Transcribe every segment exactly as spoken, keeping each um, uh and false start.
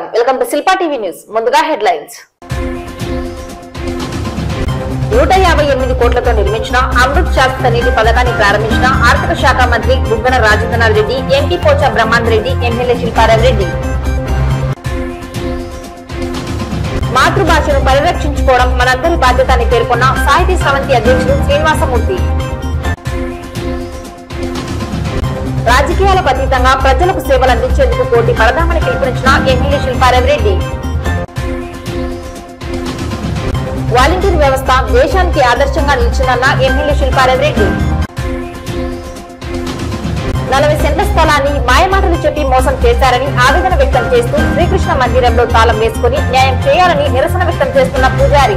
నమస్కారం welcome to Shilpa TV news ముందుగా headlines నూట యాభై ఎనిమిది కోట్లతో నిర్మించిన అమృత్ శాశ్వత నీటి పథకాన్ని ప్రారంభించిన ఆర్థిక శాఖ మంత్రి బుగ్గన రాజేంద్రనాథ్ రెడ్డి, ఎంపీ పోచా బ్రహ్మాందర్ రెడ్డి, ఎమ్మెల్యే శిల్పారావు రెడ్డి. మాతృభాషను పరిరక్షించుకోవడం మనందరి బాధ్యత అని పేర్కొన్న సాహితీ స్రవంతి అధ్యక్షుడు శ్రీనివాసమూర్తి. రాజకీయాలకు అతీతంగా ప్రజలకు సేవలు అందించేందుకు పోటీ పడదామని పిలుపునిచ్చిన ఎమ్మెల్యే శిల్పారావు రెడ్డి. వాలంటీర్ వ్యవస్థ దేశానికి ఆదర్శంగా నిలిచిందన్న ఎమ్మెల్యే శిల్పారావు రెడ్డి. నలభై సెంట్ల స్థలాన్ని మాయమాటలు చెప్పి మోసం చేశారని ఆవేదన వ్యక్తం చేస్తూ శ్రీకృష్ణ మందిరంలో తాళం వేసుకుని న్యాయం చేయాలని నిరసన వ్యక్తం చేస్తున్న పూజారి.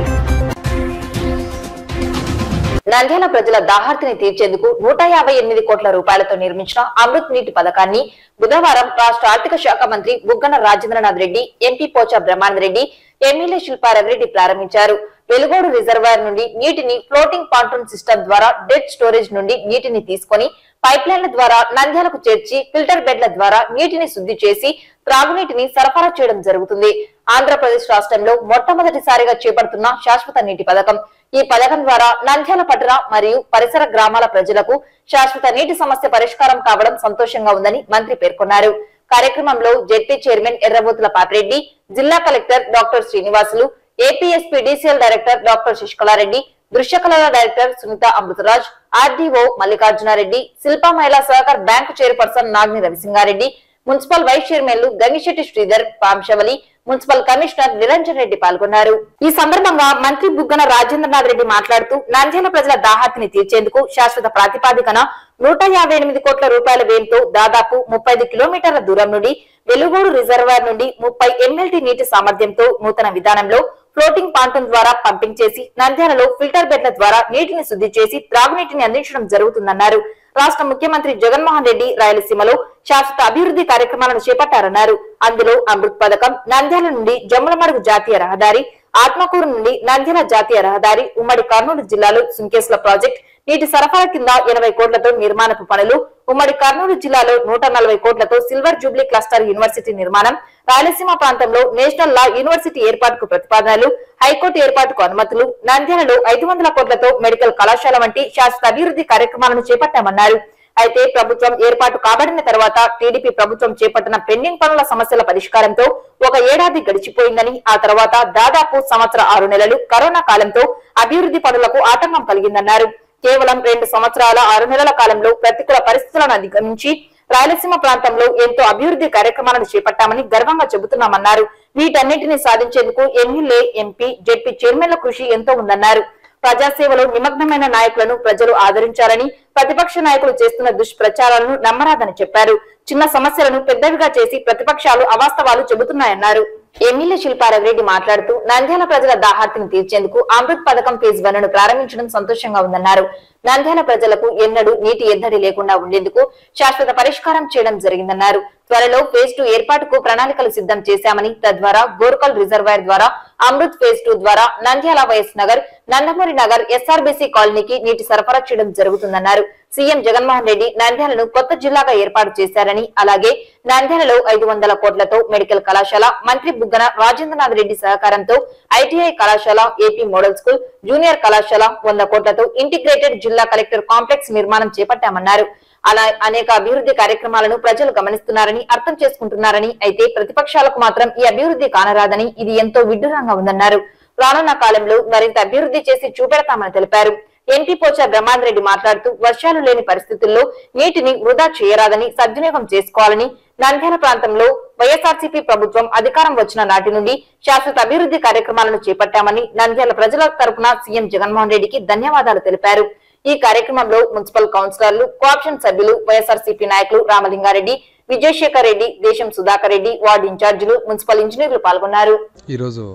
నంద్యాల ప్రజల దాహార్తిని తీర్చేందుకు నూట యాభై ఎనిమిది కోట్ల రూపాయలతో నిర్మించిన అమృత్ నీటి పథకాన్ని బుధవారం రాష్ట్ర ఆర్థిక శాఖ మంత్రి బుగ్గన రాజేంద్రనాథ్ రెడ్డి, ఎంపీ పోచా బ్రహ్మాందర్ రెడ్డి, ఎమ్మెల్యే శిల్పారావు రెడ్డి ప్రారంభించారు. వెలుగోడు రిజర్వాయర్ నుండి నీటిని ఫ్లోటింగ్ పాంటూన్ సిస్టమ్ ద్వారా డెడ్ స్టోరేజ్ నుండి నీటిని తీసుకుని పైప్ లైన్ల ద్వారా నంద్యాలకు చేర్చి ఫిల్టర్ బెడ్ల ద్వారా నీటిని శుద్ధి చేసి త్రాగునీటిని సరఫరా చేయడం జరుగుతుంది. ఆంధ్రప్రదేశ్ రాష్ట్రంలో మొట్టమొదటిసారిగా చేపడుతున్న శాశ్వత నీటి పథకం. ఈ పథకం ద్వారా నంద్యాల పట్టణ మరియు పరిసర గ్రామాల ప్రజలకు శాశ్వత నీటి సమస్య పరిష్కారం కావడం సంతోషంగా ఉందని మంత్రి పేర్కొన్నారు. కార్యక్రమంలో జెడ్పీ చైర్మన్ ఎర్రబోతుల పాపిరెడ్డి, జిల్లా collector doctor Srinivasulu, APSP DCL director doctor Sasikalareddy, దృశ్యకళల director Sunitha Amrutharaj, RDO Mallikarjunareddy, Shilpa Mahila Sahakar bank chairperson Nagni Ravisingareddy, municipal vice చైర్మన్లు గంగిశెట్టి శ్రీధర్, పాంశవలి, మున్సిపల్ కమిషనర్ నిరంజన్ రెడ్డి పాల్గొన్నారు. ఈ సందర్భంగా మంత్రి బుగ్గన రాజేంద్రనాథ్ రెడ్డి మాట్లాడుతూ నంద్యాల ప్రజల దాహార్తిని తీర్చేందుకు శాశ్వత ప్రాతిపాదికన నూట యాభై ఎనిమిది కోట్ల రూపాయల వ్యయంతో దాదాపు ముప్పై ఐదు కిలోమీటర్ల దూరం నుండి వెలుగోడు రిజర్వాయర్ నుండి ముప్పై ఎంఎల్టీ నీటి సామర్థ్యంతో నూతన విధానంలో ఫ్లోటింగ్ పాంటూన్ ద్వారా పంపింగ్ చేసి నంద్యాలలో ఫిల్టర్ బెడ్ల ద్వారా నీటిని శుద్ధి చేసి త్రాగునీటిని అందించడం జరుగుతుందన్నారు. రాష్ట్ర ముఖ్యమంత్రి జగన్మోహన్ రెడ్డి రాయలసీమలో శాశ్వత అభివృద్ధి కార్యక్రమాలను చేపట్టారన్నారు. అందులో అమృత్ పథకం, నంద్యాల నుండి జమ్ములమడుగు జాతీయ రహదారి, ఆత్మకూరు నుండి నంద్యాల జాతీయ రహదారి, ఉమ్మడి కర్నూలు జిల్లాలో సుంకేశ్ల ప్రాజెక్ట్, నీటి సరఫరా కింద ఎనభై కోట్లతో నిర్మాణపు పనులు, ఉమ్మడి కర్నూలు జిల్లాలో నూట నలభై కోట్లతో సిల్వర్ జూబ్లీ క్లస్టర్ యూనివర్సిటీ నిర్మాణం, రాయలసీమ ప్రాంతంలో నేషనల్ లా యూనివర్సిటీ ఏర్పాటుకు ప్రతిపాదనలు, హైకోర్టు ఏర్పాటుకు అనుమతులు, నంద్యాలలో ఐదు వందల కోట్లతో మెడికల్ కళాశాల వంటి శాశ్వత అభివృద్ధి కార్యక్రమాలను చేపట్టామన్నారు. అయితే ప్రభుత్వం ఏర్పాటు కాబడిన తర్వాత టీడీపీ ప్రభుత్వం చేపట్టిన పెండింగ్ పనుల సమస్యల పరిష్కారంతో ఒక ఏడాది గడిచిపోయిందని, ఆ తర్వాత దాదాపు సంవత్సర ఆరు నెలలు కరోనా కాలంతో అభివృద్ధి పనులకు ఆటంకం కలిగిందన్నారు. కేవలం రెండు సంవత్సరాల ఆరు నెలల కాలంలో ప్రతికూల పరిస్థితులను అధిగమించి రాయలసీమ ప్రాంతంలో ఎంతో అభివృద్ధి కార్యక్రమాలను చేపట్టామని గర్వంగా చెబుతున్నామన్నారు. వీటన్నింటినీ సాధించేందుకు ఎమ్మెల్యే, ఎంపీ, జెడ్పీ చైర్మన్ల కృషి ఎంతో ఉందన్నారు. ప్రజాసేవలో నిమగ్నమైన నాయకులను ప్రజలు ఆదరించాలని, ప్రతిపక్ష నాయకులు చేస్తున్న దుష్ప్రచారాలను నమ్మరాదని చెప్పారు. చిన్న సమస్యలను పెద్దవిగా చేసి ప్రతిపక్షాలు అవాస్తవాలు చెబుతున్నాయన్నారు. ఎమ్మెల్యే శిల్పారావు రెడ్డి మాట్లాడుతూ నంద్యాల ప్రజల దాహార్తిని తీర్చేందుకు అమృత్ పథకం ఫేజ్ వన్ ను ప్రారంభించడం సంతోషంగా ఉందన్నారు. నంద్యాల ప్రజలకు ఎన్నడూ నీటి ఎద్దడి లేకుండా ఉండేందుకు శాశ్వత పరిష్కారం చేయడం జరిగిందన్నారు. త్వరలో ఫేజ్ టూ ఏర్పాటుకు ప్రణాళికలు సిద్ధం చేశామని, తద్వారా గోర్కల్ రిజర్వాయర్ ద్వారా అమృత్ ఫేజ్ టూ ద్వారా నంద్యాల వైఎస్ నగర్, నందమూరి నగర్, ఎస్ఆర్బీసీ కాలనీకి నీటి సరఫరా చేయడం జరుగుతుందన్నారు. సీఎం జగన్మోహన్ రెడ్డి నంద్యాలను కొత్త జిల్లాగా ఏర్పాటు చేశారని, అలాగే నంద్యాలలో ఐదు వందల కోట్లతో మెడికల్ కళాశాల, మంత్రి బుగ్గన రాజేంద్రనాథ్ రెడ్డి సహకారంతో ఐటీఐ కళాశాల, ఏపీ మోడల్ స్కూల్, జూనియర్ కళాశాల, వంద కోట్లతో ఇంటిగ్రేటెడ్ జిల్లా కలెక్టర్ కాంప్లెక్స్ నిర్మాణం చేపట్టామన్నారు. అలా అనేక అభివృద్ధి కార్యక్రమాలను ప్రజలు గమనిస్తున్నారని, అర్థం చేసుకుంటున్నారని, అయితే ప్రతిపక్షాలకు మాత్రం ఈ అభివృద్ధి కానరాదని, ఇది ఎంతో విడ్డూరంగా ఉందన్నారు. రానున్న కాలంలో మరింత అభివృద్ధి చేసి చూపెడతామని తెలిపారు. ఎంపీ పోచా బ్రహ్మాందర్ రెడ్డి మాట్లాడుతూ వర్షాలు లేని పరిస్థితుల్లో నీటిని వృధా చేయరాదని, సద్వినియోగం చేసుకోవాలని, నంద్యాల ప్రాంతంలో వైఎస్ఆర్సీపీ ప్రభుత్వం అధికారం వచ్చిన నాటి నుండి శాశ్వత అభివృద్ధి కార్యక్రమాలను చేపట్టామని, నంద్యాల ప్రజల తరపున సీఎం జగన్మోహన్ రెడ్డికి ధన్యవాదాలు తెలిపారు. ఈ కార్యక్రమంలో మున్సిపల్ కౌన్సిలర్లు, కోఆప్షన్ సభ్యులు, వైఎస్ఆర్సీపీ నాయకులు రామలింగారెడ్డి, విజయశేఖర్ రెడ్డి, దేశం సుధాకర్ రెడ్డి, వార్డు ఇన్ఛార్జీలు, మున్సిపల్ ఇంజనీర్లు పాల్గొన్నారు. ఈరోజు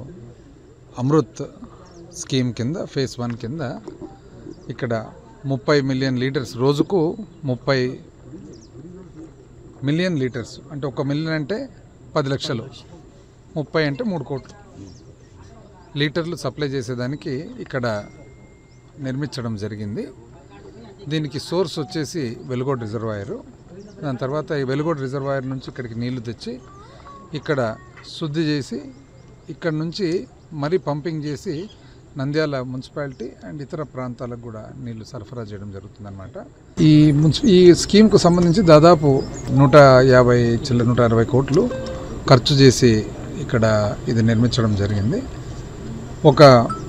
అమృత్ స్కీమ్ కింద ఫేజ్ వన్ కింద ఇక్కడ ముప్పై మిలియన్ లీటర్స్, రోజుకు ముప్పై మిలియన్ లీటర్స్ అంటే ఒక మిలియన్ అంటే పది లక్షలు, ముప్పై అంటే మూడు కోట్లు లీటర్లు సప్లై చేసేదానికి ఇక్కడ నిర్మించడం జరిగింది. దీనికి సోర్స్ వచ్చేసి వెలుగోడు రిజర్వాయరు. దాని తర్వాత ఈ వెలుగోడు రిజర్వాయర్ నుంచి ఇక్కడికి నీళ్లు తెచ్చి ఇక్కడ శుద్ధి చేసి ఇక్కడ నుంచి మరీ పంపింగ్ చేసి నంద్యాల మున్సిపాలిటీ అండ్ ఇతర ప్రాంతాలకు కూడా నీళ్లు సరఫరా చేయడం జరుగుతుందన్నమాట. ఈ మున్సి ఈ స్కీమ్కు సంబంధించి దాదాపు నూట యాభై చిల్ల నూట అరవై కోట్లు ఖర్చు చేసి ఇక్కడ ఇది నిర్మించడం జరిగింది. ఒక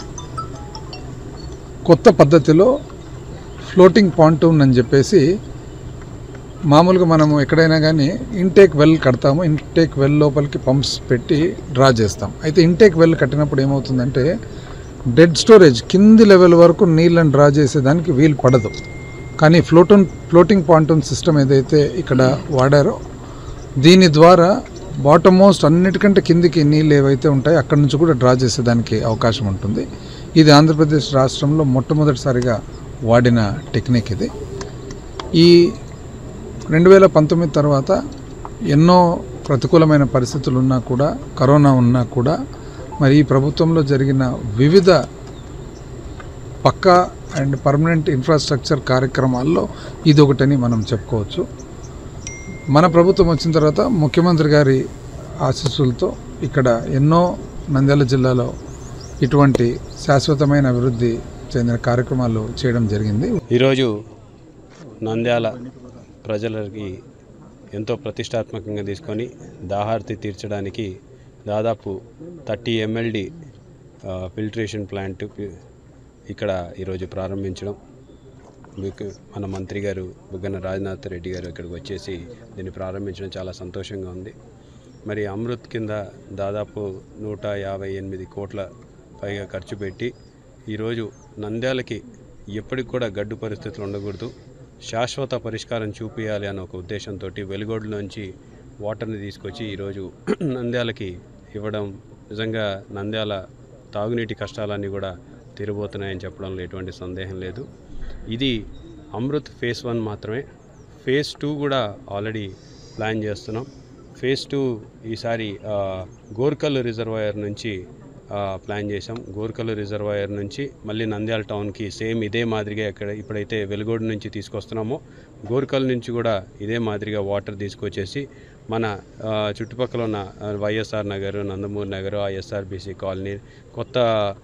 కొత్త పద్ధతిలో ఫ్లోటింగ్ పాంటూన్ అని చెప్పేసి మామూలుగా మనము ఎక్కడైనా కానీ ఇంటేక్ వెల్ కడతాము. ఇంటేక్ వెల్ లోపలికి పంప్స్ పెట్టి డ్రా చేస్తాం. అయితే ఇంటేక్ వెల్ కట్టినప్పుడు ఏమవుతుందంటే డెడ్ స్టోరేజ్ కింది లెవెల్ వరకు నీళ్ళని డ్రా చేసేదానికి వీలు పడదు. కానీ ఫ్లోటూన్ ఫ్లోటింగ్ పాంటూన్ సిస్టమ్ ఏదైతే ఇక్కడ వాడారో దీని ద్వారా బాటమ్ మోస్ట్ అన్నిటికంటే కిందికి నీళ్ళు ఏవైతే ఉంటాయో అక్కడి నుంచి కూడా డ్రా చేసేదానికి అవకాశం ఉంటుంది. ఇది ఆంధ్రప్రదేశ్ రాష్ట్రంలో మొట్టమొదటిసారిగా వాడిన టెక్నిక్ ఇది. ఈ రెండు వేల పంతొమ్మిది తర్వాత ఎన్నో ప్రతికూలమైన పరిస్థితులు ఉన్నా కూడా, కరోనా ఉన్నా కూడా మరి ఈ ప్రభుత్వంలో జరిగిన వివిధ పక్కా అండ్ పర్మనెంట్ ఇన్ఫ్రాస్ట్రక్చర్ కార్యక్రమాల్లో ఇది ఒకటని మనం చెప్పుకోవచ్చు. మన ప్రభుత్వం వచ్చిన తర్వాత ముఖ్యమంత్రి గారి ఆశీస్సులతో ఇక్కడ ఎన్నో నంద్యాల జిల్లాలో ఇటువంటి శాశ్వతమైన అభివృద్ధి చెందిన కార్యక్రమాలు చేయడం జరిగింది. ఈరోజు నంద్యాల ప్రజలకి ఎంతో ప్రతిష్టాత్మకంగా తీసుకొని దాహార్తి తీర్చడానికి దాదాపు థర్టీ ఎంఎల్డి ఫిల్టరేషన్ ప్లాంట్ ఇక్కడ ఈరోజు ప్రారంభించడం, మన మంత్రి గారు బుగ్గన రాజనాథ్ రెడ్డి గారు ఇక్కడికి వచ్చేసి దీన్ని ప్రారంభించడం చాలా సంతోషంగా ఉంది. మరి అమృత్ కింద దాదాపు నూట యాభై ఎనిమిది కోట్ల పైగా ఖర్చు పెట్టి ఈరోజు నంద్యాలకి ఎప్పటికి కూడా గడ్డు పరిస్థితులు ఉండకూడదు, శాశ్వత పరిష్కారం చూపించాలి అనే ఒక ఉద్దేశంతో వెలుగోడులోంచి వాటర్ని తీసుకొచ్చి ఈరోజు నంద్యాలకి ఇవ్వడం నిజంగా నంద్యాల తాగునీటి కష్టాలన్నీ కూడా తీరబోతున్నాయని చెప్పడంలో ఎటువంటి సందేహం లేదు. ఇది అమృత్ ఫేజ్ వన్ మాత్రమే. ఫేజ్ టూ కూడా ఆల్రెడీ ప్లాన్ చేస్తున్నాం. ఫేజ్ టూ ఈసారి గోర్కల్ రిజర్వాయర్ నుంచి ప్లాన్ చేసాం. గోర్కల్ రిజర్వాయర్ నుంచి మళ్ళీ నంద్యాల టౌన్కి సేమ్ ఇదే మాదిరిగా ఎక్కడ ఇప్పుడైతే వెలుగోడు నుంచి తీసుకొస్తున్నామో గోర్కల్ నుంచి కూడా ఇదే మాదిరిగా వాటర్ తీసుకొచ్చేసి మన చుట్టుపక్కల ఉన్న YSR Nagar, Nandamuri Nagar, SRBC colony, కొత్త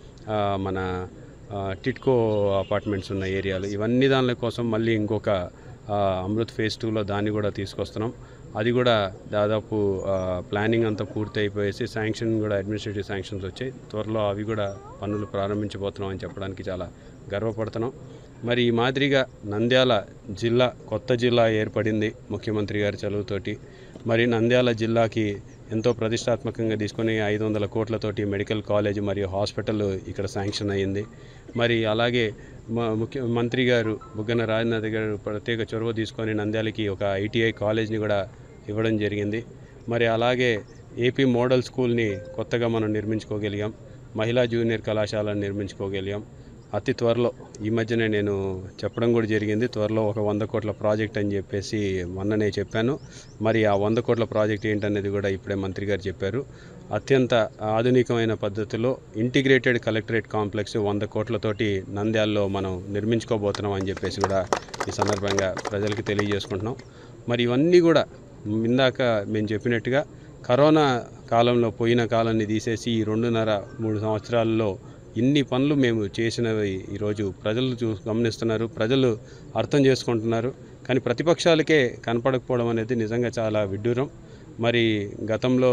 మన టిట్కో అపార్ట్మెంట్స్ ఉన్న ఏరియాలు, ఇవన్నీ దాని కోసం మళ్ళీ ఇంకొక అమృత్ ఫేజ్ టూలో దాన్ని కూడా తీసుకొస్తున్నాం. అది కూడా దాదాపు ప్లానింగ్ అంతా పూర్తి అయిపోయేసి శాంక్షన్ కూడా అడ్మినిస్ట్రేటివ్ శాంక్షన్స్ వచ్చాయి. త్వరలో అవి కూడా పనులు ప్రారంభించబోతున్నాం అని చెప్పడానికి చాలా గర్వపడుతున్నాం. మరి ఈ మాదిరిగా నంద్యాల జిల్లా కొత్త జిల్లా ఏర్పడింది ముఖ్యమంత్రి గారి చలువుతోటి. మరి నంద్యాల జిల్లాకి ఎంతో ప్రతిష్టాత్మకంగా తీసుకొని ఐదు వందల కోట్లతోటి మెడికల్ కాలేజ్ మరియు హాస్పిటల్ ఇక్కడ శాంక్షన్ అయ్యింది. మరి అలాగే ముఖ్య మంత్రి గారు బుగ్గన రాజనాథ్ గారు ప్రత్యేక చొరవ తీసుకొని నంద్యాలకి ఒక ఐటీఐ కాలేజ్ని కూడా ఇవ్వడం జరిగింది. మరి అలాగే ఏపీ మోడల్ స్కూల్ని కొత్తగా మనం నిర్మించుకోగలిగాం. మహిళా జూనియర్ కళాశాలను నిర్మించుకోగలిగాం. అతి త్వరలో ఈ మధ్యనే నేను చెప్పడం కూడా జరిగింది, త్వరలో ఒక వంద కోట్ల ప్రాజెక్ట్ అని చెప్పేసి మొన్ననే చెప్పాను. మరి ఆ వంద కోట్ల ప్రాజెక్ట్ ఏంటనేది కూడా ఇప్పుడే మంత్రి గారు చెప్పారు. అత్యంత ఆధునికమైన పద్ధతిలో ఇంటిగ్రేటెడ్ కలెక్టరేట్ కాంప్లెక్స్ వంద కోట్లతోటి నంద్యాలలో మనం నిర్మించుకోబోతున్నాం అని చెప్పేసి కూడా ఈ సందర్భంగా ప్రజలకి తెలియజేసుకుంటున్నాం. మరి ఇవన్నీ కూడా ఇందాక మేము చెప్పినట్టుగా కరోనా కాలంలో పోయిన కాలాన్ని తీసేసి ఈ రెండున్నర మూడు సంవత్సరాల్లో ఇన్ని పనులు మేము చేసినవి ఈరోజు ప్రజలు చూ గమనిస్తున్నారు, ప్రజలు అర్థం చేసుకుంటున్నారు. కానీ ప్రతిపక్షాలకే కనపడకపోవడం అనేది నిజంగా చాలా విడ్డూరం. మరి గతంలో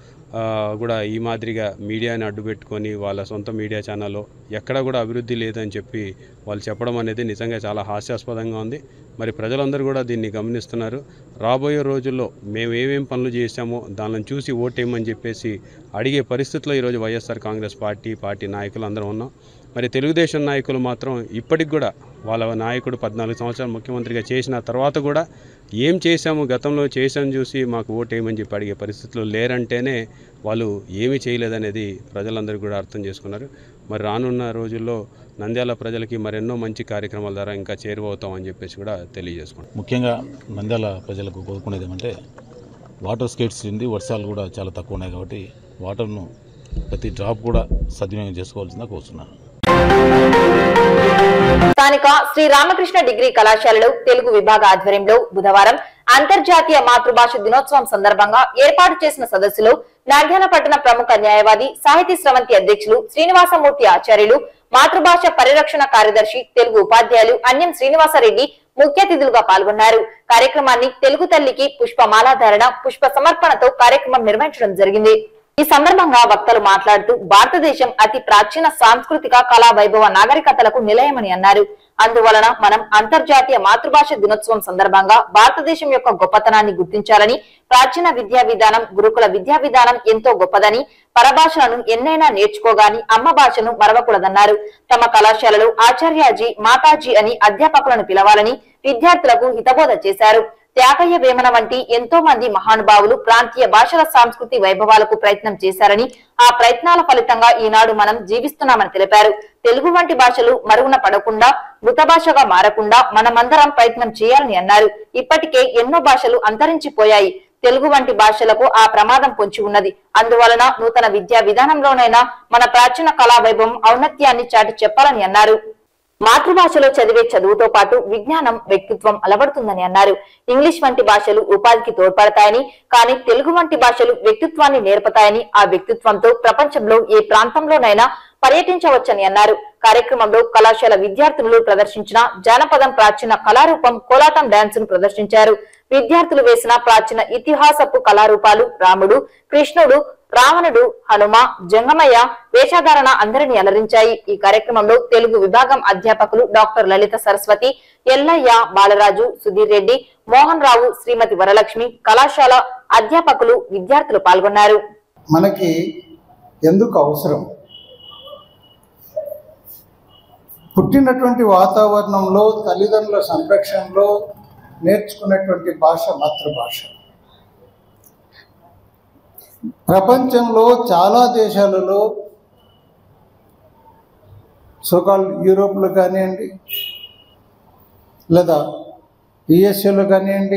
కూడా ఈ మాదిరిగా మీడియాని అడ్డుపెట్టుకొని వాళ్ళ సొంత మీడియా ఛానల్లో ఎక్కడ కూడా అభివృద్ధి లేదని చెప్పి వాళ్ళు చెప్పడం అనేది నిజంగా చాలా హాస్యాస్పదంగా ఉంది. మరి ప్రజలందరూ కూడా దీన్ని గమనిస్తున్నారు. రాబోయే రోజుల్లో మేము ఏమేం పనులు చేశామో దానిని చూసి ఓటేయమని చెప్పేసి అడిగే పరిస్థితిలో ఈరోజు వైఎస్ఆర్ కాంగ్రెస్ పార్టీ పార్టీ నాయకులు అందరం ఉన్నాం. మరి తెలుగుదేశం నాయకులు మాత్రం ఇప్పటికి కూడా వాళ్ళ నాయకుడు పద్నాలుగు సంవత్సరాలు ముఖ్యమంత్రిగా చేసిన తర్వాత కూడా ఏం చేశాము, గతంలో చేశాను చూసి మాకు ఓటేయమని చెప్పి అడిగే పరిస్థితులు లేరంటేనే వాళ్ళు ఏమీ చేయలేదనేది ప్రజలందరూ కూడా అర్థం చేసుకున్నారు. మరి రానున్న రోజుల్లో నంద్యాల ప్రజలకి మరెన్నో మంచి కార్యక్రమాల ద్వారా ఇంకా చేరువవుతామని చెప్పేసి కూడా తెలియజేసుకుంటాం. ముఖ్యంగా నంద్యాల ప్రజలకు కోరుకునేది ఏమంటే వాటర్ స్కేట్స్ ఉంది, వర్షాలు కూడా చాలా తక్కువ ఉన్నాయి కాబట్టి వాటర్ను ప్రతి డ్రాప్ కూడా సద్వినియోగం చేసుకోవాల్సిందిగా కోరుతున్నాను. స్థానిక శ్రీ రామకృష్ణ డిగ్రీ కళాశాలలో తెలుగు విభాగ ఆధ్వర్యంలో బుధవారం అంతర్జాతీయ మాతృభాష దినోత్సవం సందర్భంగా ఏర్పాటు చేసిన సదస్సులో నంద్యాల పట్టణ ప్రముఖ న్యాయవాది సాహితీ స్రవంతి అధ్యక్షులు శ్రీనివాసమూర్తి ఆచార్యులు, మాతృభాష పరిరక్షణ కార్యదర్శి తెలుగు ఉపాధ్యాయులు అన్యం శ్రీనివాసరెడ్డి ముఖ్య అతిథులుగా పాల్గొన్నారు. కార్యక్రమాన్ని తెలుగు తల్లికి పుష్పమాలాధారణ, పుష్ప సమర్పణతో కార్యక్రమం నిర్వహించడం జరిగింది. ఈ సందర్భంగా వక్తలు మాట్లాడుతూ భారతదేశం అతి ప్రాచీన సాంస్కృతిక కళా వైభవ నాగరికతలకు నిలయమని అన్నారు. అందువలన మనం అంతర్జాతీయ మాతృభాష దినోత్సవం సందర్భంగా భారతదేశం యొక్క గొప్పతనాన్ని గుర్తించాలని, ప్రాచీన విద్యా విధానం గురుకుల విద్యా విధానం ఎంతో గొప్పదని, పరభాషలను ఎన్నైనా నేర్చుకోగాని అమ్మ భాషను మరవకూడదన్నారు. తమ కళాశాలలో ఆచార్యాజీ, మాతాజీ అని అధ్యాపకులను పిలవాలని విద్యార్థులకు హితబోధ చేశారు. త్యాగయ్య వేమన వంటి ఎంతో మంది మహానుభావులు ప్రాంతీయ భాషల సాంస్కృతి వైభవాలకు ప్రయత్నం చేశారని, ఆ ప్రయత్నాల ఫలితంగా ఈనాడు మనం జీవిస్తున్నామని తెలిపారు. తెలుగు వంటి భాషలు మరుగున పడకుండా, మృత భాషగా మారకుండా మనమందరం ప్రయత్నం చేయాలని అన్నారు. ఇప్పటికే ఎన్నో భాషలు అంతరించిపోయాయి. తెలుగు వంటి భాషలకు ఆ ప్రమాదం పొంచి ఉన్నది. అందువలన నూతన విద్యా విధానంలోనైనా మన ప్రాచీన కళా వైభవం ఔన్నత్యాన్ని చాటి చెప్పాలని అన్నారు. మాతృభాషలో చదివే చదువుతో పాటు విజ్ఞానం, వ్యక్తిత్వం అలవడుతుందని అన్నారు. ఇంగ్లీష్ వంటి భాషలు ఉపాధికి తోడ్పడతాయని, కానీ తెలుగు వంటి భాషలు వ్యక్తిత్వాన్ని నేర్పుతాయని, ఆ వ్యక్తిత్వంతో ప్రపంచంలో ఏ ప్రాంతంలోనైనా పర్యటించవచ్చని అన్నారు. కార్యక్రమంలో కళాశాల విద్యార్థులు ప్రదర్శించిన జానపదం ప్రాచీన కళారూపం కోలాటం డాన్స్ ను ప్రదర్శించారు. విద్యార్థులు వేసిన ప్రాచీన ఇతిహాసపు కళారూపాలు రాముడు, కృష్ణుడు, రావణుడు, హనుమ, జంగమయ్య వేషధారణ అందరినీ అలరించాయి. ఈ కార్యక్రమంలో తెలుగు విభాగం అధ్యాపకులు డాక్టర్ లలిత సరస్వతి, ఎల్లయ్య, బాలరాజు, సుధీర్ రెడ్డి, మోహన్ రావు, శ్రీమతి వరలక్ష్మి, కళాశాల అధ్యాపకులు, విద్యార్థులు పాల్గొన్నారు. మనకి ఎందుకు అవసరం? పుట్టినటువంటి వాతావరణంలో తల్లిదండ్రుల సంరక్షణలో నేర్చుకున్నటువంటి భాష మాతృభాష. ప్రపంచంలో చాలా దేశాలలో, సోకాల్ యూరోప్లో కానివ్వండి, లేదా యుఎస్ఏలో కానివ్వండి,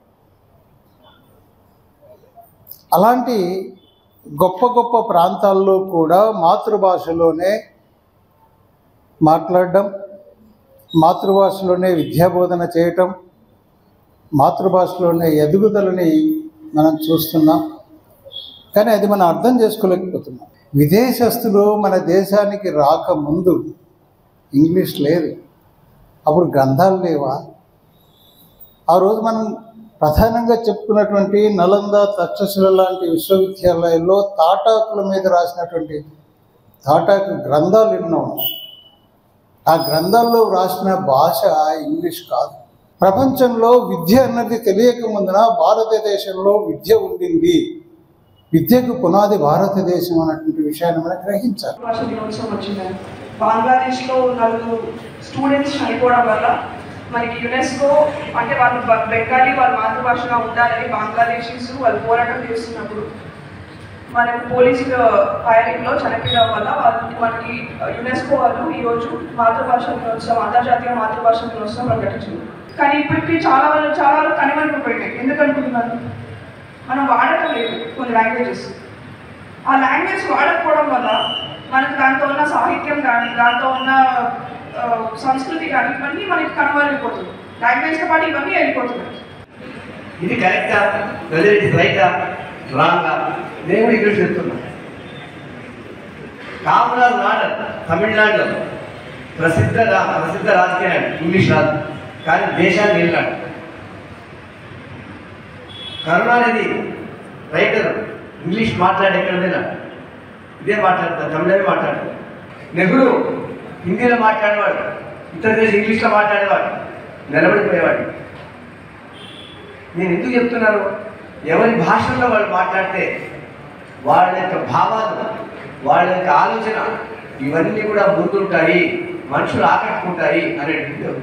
అలాంటి గొప్ప గొప్ప ప్రాంతాల్లో కూడా మాతృభాషలోనే మాట్లాడడం, మాతృభాషలోనే విద్యాబోధన చేయటం, మాతృభాషలోనే ఎదుగుదలని మనం చూస్తున్నాం. కానీ అది మనం అర్థం చేసుకోలేకపోతున్నాం. విదేశస్తులు మన దేశానికి రాకముందు ఇంగ్లీష్ లేదు, అప్పుడు గ్రంథాలు లేవా? ఆ రోజు మనం ప్రధానంగా చెప్పుకున్నటువంటి నలంద, తక్షశిల లాంటి విశ్వవిద్యాలయాల్లో తాటాకుల మీద రాసినటువంటి తాటాకు గ్రంథాలు ఎన్నో ఉన్నాయి. ఆ గ్రంథాల్లో రాసిన భాష ఇంగ్లీష్ కాదు. ప్రపంచంలో విద్య అన్నది తెలియక ముందున భారతదేశంలో విద్య ఉండింది. విద్యకు పునాది భారతదేశం అన్నటువంటి విషయాన్ని మనం గ్రహించాలి. భాష దినోత్సవం వచ్చిందని బంగ్లాదేశ్లో నలుగురు స్టూడెంట్స్ చనిపోవడం వల్ల మనకి యునెస్కో అంటే వాళ్ళు బెంగాలీ వాళ్ళ మాతృభాషగా ఉండాలని బంగ్లాదేశీస్ వాళ్ళు పోరాటం చేస్తున్నప్పుడు మనకు పోలీసుల ఫైరింగ్లో చనిపోవడం వల్ల వాళ్ళు మనకి యునెస్కో వాళ్ళు ఈరోజు మాతృభాష దినోత్సవం, అంతర్జాతీయ మాతృభాష దినోత్సవం ప్రకటించింది. కానీ ఇప్పటికీ చాలా వాళ్ళు చాలా వాళ్ళు కనుమరుగైపోయినాయి. ఎందుకు అనుకుంటున్నారు? మనం వాడటం లేదు కొన్ని లాంగ్వేజెస్. ఆ లాంగ్వేజ్ వాడకపోవడం వల్ల మనకు దాంతో ఉన్న సాహిత్యం కానీ, దాంతో ఉన్న సంస్కృతి కానీ ఇవన్నీ మనకి కనుమరుగైపోతుంది. లాంగ్వేజ్తో పాటు ఇవన్నీ వెళ్ళిపోతున్నాయి. ఇది కరెక్టా, వెదర్ ఇట్ రైటా, రాంగా, నేను కూడా ఇక్కడ చెప్తున్నా. కామరాజ్ నాడర్ తమిళనాడులో ప్రసిద్ధ ప్రసిద్ధ రాజకీయ ఇంగ్లీష్ రాదు, కానీ దేశాన్ని వెళ్ళాడు. కరుణానిధి రైటర్ ఇంగ్లీష్ మాట్లాడే ఎక్కడైనా ఇదే మాట్లాడతారు, తమిళమే మాట్లాడతారు. నెహ్రూ హిందీలో మాట్లాడేవాడు, ఇతర దేశం ఇంగ్లీష్లో మాట్లాడేవాడు, నిలబడిపోయేవాడు. నేను ఎందుకు చెప్తున్నాను? ఎవరి భాషల్లో వాళ్ళు మాట్లాడితే వాళ్ళ యొక్క భావాలు, వాళ్ళ యొక్క ఆలోచన ఇవన్నీ కూడా ముందుంటాయి, మనుషులు ఆకట్టుకుంటాయి అనేటువంటి.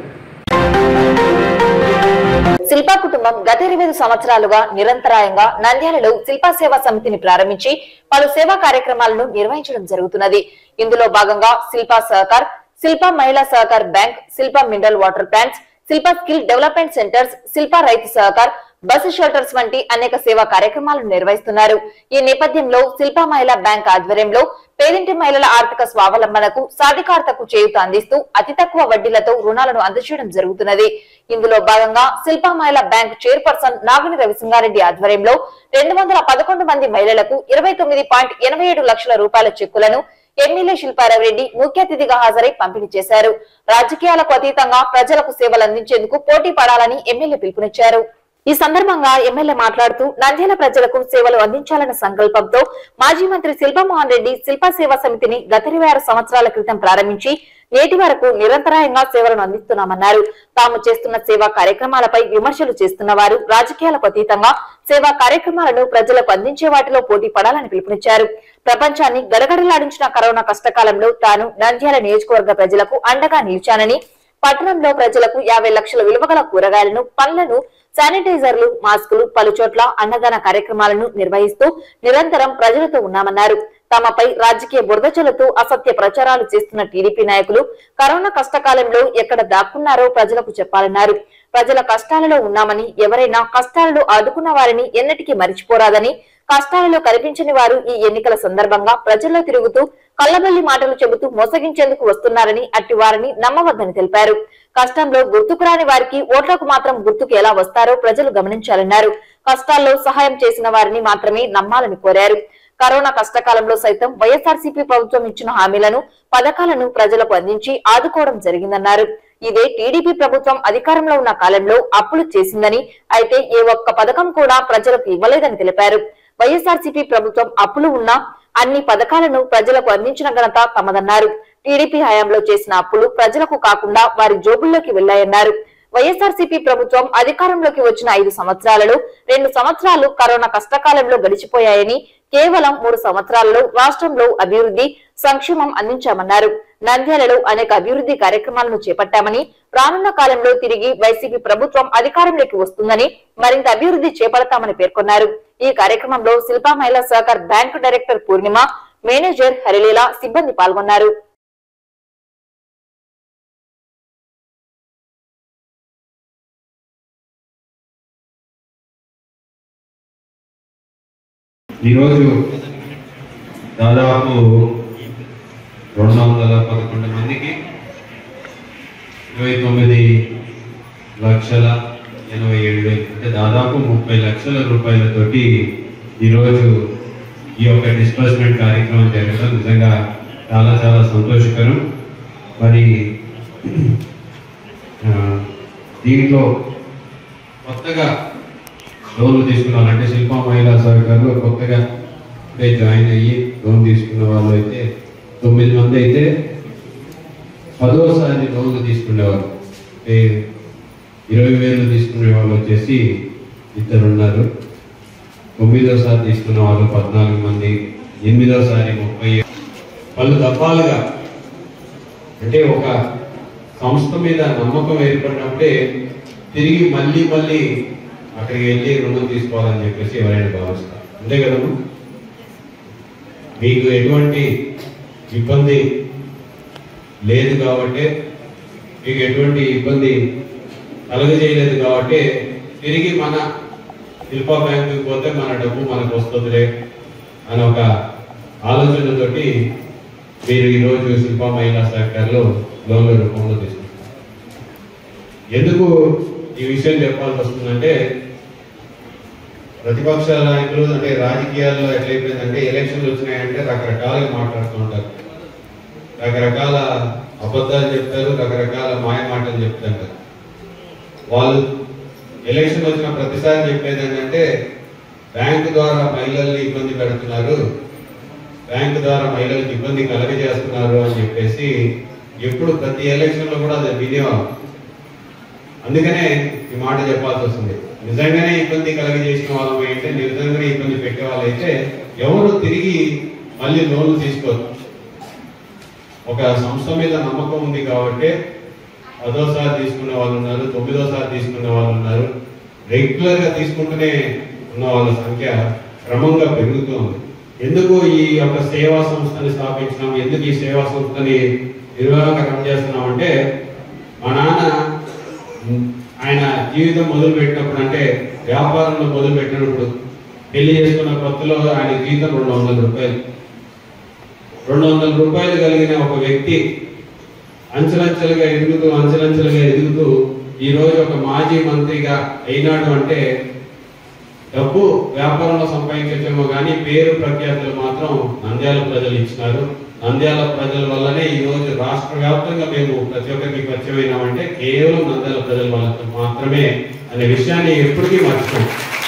శిల్పా కుటుంబం గత ఇరవై ఐదు సంవత్సరాలుగా నిరంతరాయంగా నంద్యాలలో శిల్పా సేవా సమితిని ప్రారంభించి పలు సేవా కార్యక్రమాలను నిర్వహించడం జరుగుతున్నది. ఇందులో భాగంగా Shilpa Sahakar, Shilpa Mahila Sahakar bank, Shilpa mineral water plants, Shilpa skill development centres, Shilpa Rythu Sahakar, bus shelters వంటి అనేక సేవా కార్యక్రమాలను నిర్వహిస్తున్నారు. ఈ నేపథ్యంలో శిల్పా మహిళా బ్యాంక్ ఆధ్వర్యంలో పేదింటి మహిళల ఆర్థిక స్వావలంబనకు సాధికారతకు చేయూత అందిస్తూ అతి తక్కువ వడ్డీలతో రుణాలను అందజేయడం జరుగుతున్నది. ఇందులో భాగంగా శిల్పా మహిళా బ్యాంక్ చైర్పర్సన్ నాగిని రవిసింగారెడ్డి ఆధ్వర్యంలో రెండు వందల పదకొండు మంది మహిళలకు ఇరవై తొమ్మిది పాయింట్ ఎనభై ఏడు లక్షల రూపాయల చెక్కులను ఎమ్మెల్యే శిల్పారావురెడ్డి ముఖ్య అతిథిగా హాజరై పంపిణీ చేశారు. రాజకీయాలకు అతీతంగా ప్రజలకు సేవలు అందించేందుకు పోటీ పడాలని ఎమ్మెల్యే పిలుపునిచ్చారు. ఈ సందర్భంగా ఎమ్మెల్యే మాట్లాడుతూ నంద్యాల ప్రజలకు సేవలు అందించాలన్న సంకల్పంతో మాజీ మంత్రి శిల్పమోహన్ రెడ్డి శిల్పా సేవా సమితిని గత ఇరవై ఆరు సంవత్సరాల క్రితం ప్రారంభించి నేటి వరకు నిరంతరాయంగా సేవలను అందిస్తున్నామన్నారు. తాము చేస్తున్న సేవా కార్యక్రమాలపై విమర్శలు చేస్తున్న వారు రాజకీయాలకు అతీతంగా సేవా కార్యక్రమాలను ప్రజలకు అందించే వాటిలో పోటీ పడాలని పిలుపునిచ్చారు. ప్రపంచాన్ని గడగడలాడించిన కరోనా కష్టకాలంలో తాను నంద్యాల నియోజకవర్గ ప్రజలకు అండగా నిలిచానని, పట్టణంలో ప్రజలకు యాభై లక్షల విలువగల కూరగాయలను, పండ్లను, శానిటైజర్లు, మాస్కులు, పలుచోట్ల అన్నదాన కార్యక్రమాలను నిర్వహిస్తూ నిరంతరం ప్రజలతో ఉన్నామన్నారు. తమపై రాజకీయ బురదచలతో అసత్య ప్రచారాలు చేస్తున్న టీడీపీ నాయకులు కరోనా కష్టకాలంలో ఎక్కడ దాక్కున్నారో ప్రజలకు చెప్పాలన్నారు. ప్రజల కష్టాలలో ఉన్నామని, ఎవరైనా కష్టాలలో ఆదుకున్న వారిని ఎన్నటికీ మరిచిపోరాదని, కష్టాలలో కనిపించని వారు ఈ ఎన్నికల సందర్భంగా ప్రజల్లో తిరుగుతూ కల్లబల్లి మాటలు చెబుతూ మోసగించేందుకు వస్తున్నారని, అట్టి వారిని నమ్మవద్దని తెలిపారు. కష్టంలో గుర్తుకు రాని వారికి ఓట్లకు మాత్రం గుర్తుకు ఎలా వస్తారో ప్రజలు గమనించాలన్నారు. కష్టాల్లో సహాయం చేసిన వారిని మాత్రమే నమ్మాలని కోరారు. కరోనా కష్టకాలంలో సైతం వైఎస్ఆర్సీపీ ప్రభుత్వం ఇచ్చిన హామీలను, పథకాలను ప్రజలకు అందించి ఆదుకోవడం జరిగిందన్నారు. ఇదే టీడీపీ ప్రభుత్వం అధికారంలో ఉన్న కాలంలో అప్పులు చేసిందని, అయితే ఏ ఒక్క పథకం కూడా ప్రజలకు ఇవ్వలేదని తెలిపారు. వైఎస్ఆర్సీపీ ప్రభుత్వం అప్పులు ఉన్నా అన్ని పథకాలను ప్రజలకు అందించిన ఘనత తమదన్నారు. టీడీపీ హయాంలో చేసిన అప్పులు ప్రజలకు కాకుండా వారి జోబుల్లోకి వెళ్లాయన్నారు. వైఎస్ఆర్సీపీ ప్రభుత్వం అధికారంలోకి వచ్చిన ఐదు సంవత్సరాలలో రెండు సంవత్సరాలు కరోనా కష్టకాలంలో గడిచిపోయాయని, కేవలం మూడు సంవత్సరాలలో రాష్ట్రంలో అభివృద్ధి, సంక్షేమం అందించామన్నారు. నంద్యాలలో అనేక అభివృద్ధి కార్యక్రమాలను చేపట్టామని, రానున్న కాలంలో తిరిగి వైసీపీ ప్రభుత్వం అధికారంలోకి వస్తుందని మరింత అభివృద్ధి చేపడతామని పేర్కొన్నారు. ఈ కార్యక్రమంలో Shilpa Mahila Sahakar bank director Purnima, manager Harileela, సిబ్బంది పాల్గొన్నారు. ఈరోజు దాదాపు రెండు వందల పదకొండు మందికి ఇరవై తొమ్మిది లక్షల ఎనభై ఏడు వేలు అంటే దాదాపు ముప్పై లక్షల రూపాయలతోటి ఈరోజు ఈ యొక్క డిస్బర్స్మెంట్ కార్యక్రమం జరగడం నిజంగా చాలా చాలా సంతోషకరం. మరి దీంట్లో కొత్తగా లోన్లు తీసుకున్నారంటే శిల్పా మహిళా సహకారంలో కొత్తగా అంటే జాయిన్ అయ్యి లోన్ తీసుకున్న వాళ్ళు అయితే తొమ్మిది మంది అయితే పదోసారి లోన్లు తీసుకునేవారు. అంటే ఇరవై వేలు తీసుకునే వాళ్ళు వచ్చేసి ఇద్దరు ఉన్నారు. తొమ్మిదోసారి తీసుకున్న వాళ్ళు పద్నాలుగు మంది, ఎనిమిదోసారి ముప్పై పలు దఫాలుగా అంటే ఒక సంస్థ మీద నమ్మకం ఏర్పడినప్పుడే తిరిగి మళ్ళీ మళ్ళీ అక్కడికి వెళ్ళి రుణం తీసుకోవాలని చెప్పేసి ఎవరైనా భావిస్తారు. అంతే కదమ్మా? మీకు ఎటువంటి ఇబ్బంది లేదు కాబట్టి, మీకు ఎటువంటి ఇబ్బంది కలుగజేయలేదు కాబట్టి తిరిగి మన శిల్పా బ్యాంకుకి పోతే మన డబ్బు మనకు వస్తుందిలే అని ఒక ఆలోచనతోటి మీరు ఈరోజు శిల్పా మహిళా సహకారంలో లోన్ల రూపంలో తీసుకుంటారు. ఎందుకు ఈ విషయం చెప్పాల్సి వస్తుందంటే, ప్రతిపక్ష నాయకులు అంటే రాజకీయాల్లో ఎట్లయిపోయిందంటే ఎలక్షన్లు వచ్చినాయంటే రకరకాలుగా మాట్లాడుతూ ఉంటారు, రకరకాల అబద్ధాలు చెప్తారు, రకరకాల మాయ మాటలు చెప్తుంటారు. వాళ్ళు ఎలక్షన్ వచ్చిన ప్రతిసారి చెప్పేది ఏంటంటే బ్యాంకు ద్వారా మహిళల్ని ఇబ్బంది పెడుతున్నారు, బ్యాంకు ద్వారా మహిళలకు ఇబ్బంది కలగజేస్తున్నారు అని చెప్పేసి ఎప్పుడు ప్రతి ఎలక్షన్లో కూడా అది వినేవాళ్ళు. అందుకనే ఈ మాట చెప్పాల్సి వస్తుంది. నిజంగానే ఇబ్బంది కలగజేసిన వాళ్ళం అయితే, నిజంగానే ఇబ్బంది పెట్టే వాళ్ళైతే ఎవరు తిరిగి మళ్ళీ లోన్లు తీసుకోరు. ఒక సంస్థ మీద నమ్మకం ఉంది కాబట్టి పదోసారి తీసుకునే వాళ్ళు ఉన్నారు, తొమ్మిదోసారి తీసుకునే వాళ్ళు ఉన్నారు, రెగ్యులర్గా తీసుకుంటూనే ఉన్న వాళ్ళ సంఖ్య క్రమంగా పెరుగుతూ ఉంది. ఎందుకు ఈ యొక్క సేవా సంస్థని స్థాపించినాం, ఎందుకు ఈ సేవా సంస్థని నిర్వాహక రన్ చేస్తున్నాం అంటే, మా నాన్న ఆయన జీవితం మొదలు పెట్టినప్పుడు అంటే వ్యాపారంలో మొదలు పెట్టినప్పుడు పెళ్లి చేసుకున్న కొత్తలో ఆయన జీవితం రెండు వందల రూపాయలు రెండు వందల రూపాయలు కలిగిన ఒక వ్యక్తి అంచెలంచెలుగా ఎదుగుతూ అంచెలంచెలుగా ఎదుగుతూ ఈ రోజు ఒక మాజీ మంత్రిగా అయినాడు అంటే డబ్బు వ్యాపారంలో సంపాదించేమో కానీ పేరు ప్రఖ్యాతులు మాత్రం నంద్యాల ప్రజలు ఇచ్చినారు. నంద్యాల ప్రజల వల్లనే ఈ రోజు రాష్ట్ర వ్యాప్తంగా మేము ప్రతి ఒక్కరికి పరిచయమైనామంటే కేవలం నంద్యాల ప్రజల వల్ల మాత్రమే అనే విషయాన్ని ఎప్పటికీ మర్చిపోం.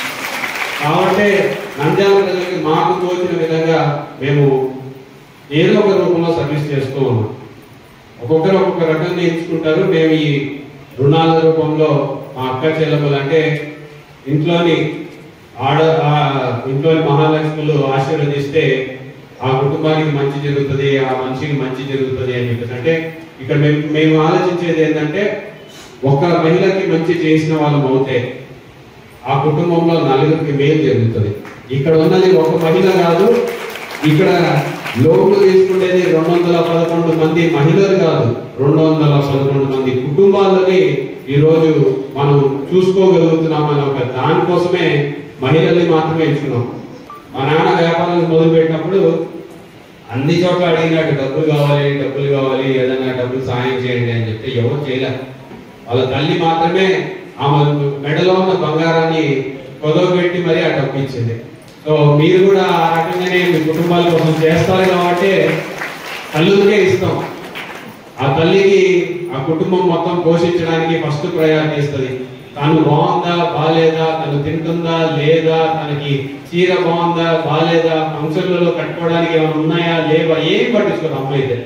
కాబట్టి నంద్యాల ప్రజలకి మాకు తోచిన విధంగా మేము ఏదో ఒక రూపంలో సర్వీస్ చేస్తూ ఉన్నాం. ఒక్కొక్కరు ఒక్కొక్క రకంగా ఎంచుకుంటారు. మేము ఈ రుణాల రూపంలో మా అక్క చెల్లెమ్మలు అంటే ఇంట్లోని ఆడ ఇంట్లోని మహాలక్ష్ములు ఆశీర్వదిస్తే ఆ కుటుంబానికి మంచి జరుగుతుంది, ఆ మనిషికి మంచి జరుగుతుంది అని చెప్పేసి అంటే ఇక్కడ మేము మేము ఆలోచించేది ఏంటంటే ఒక మహిళకి మంచి చేసిన వాళ్ళం అవుతే ఆ కుటుంబంలో నలుగురికి మేలు జరుగుతుంది. ఇక్కడ ఉన్నది ఒక మహిళ కాదు, ఇక్కడ లోన్లు తీసుకునేది రెండు వందల పదకొండు మంది మహిళలు కాదు, రెండు వందల పదకొండు మంది కుటుంబాలని ఈరోజు మనం చూసుకోగలుగుతున్నాం అనే ఒక దానికోసమే మహిళల్ని మాత్రమే ఎంచుకున్నాం. మా నాన్న వ్యాపారం మొదలు పెట్టినప్పుడు అన్ని చోట్ల అడిగినట్టు డబ్బులు కావాలి డబ్బులు కావాలి ఏదైనా డబ్బులు సాయం చేయండి అని చెప్తే ఎవరు చేయలేదు. వాళ్ళ తల్లి మాత్రమే ఆమె మెడలో ఉన్న బంగారాన్ని కొదవబెట్టి మరీ ఆ డబ్బు ఇచ్చింది. సో మీరు కూడా ఆ రకంగానే మీ కుటుంబాల కోసం చేస్తారు కాబట్టి తల్లులకే ఇస్తాం. ఆ తల్లికి ఆ కుటుంబం మొత్తం పోషించడానికి ఫస్ట్ ప్రయారిటీ ఇస్తుంది. తను బాగుందా బాగాలేదా, తను తింటుందా లేదా, తనకి చీర బాగుందా బాగాలేదా, ఫంక్షన్లలో కట్టుకోవడానికి ఏమైనా ఉన్నాయా లేవా ఏం పట్టించుకోదు అమ్మ అయితే.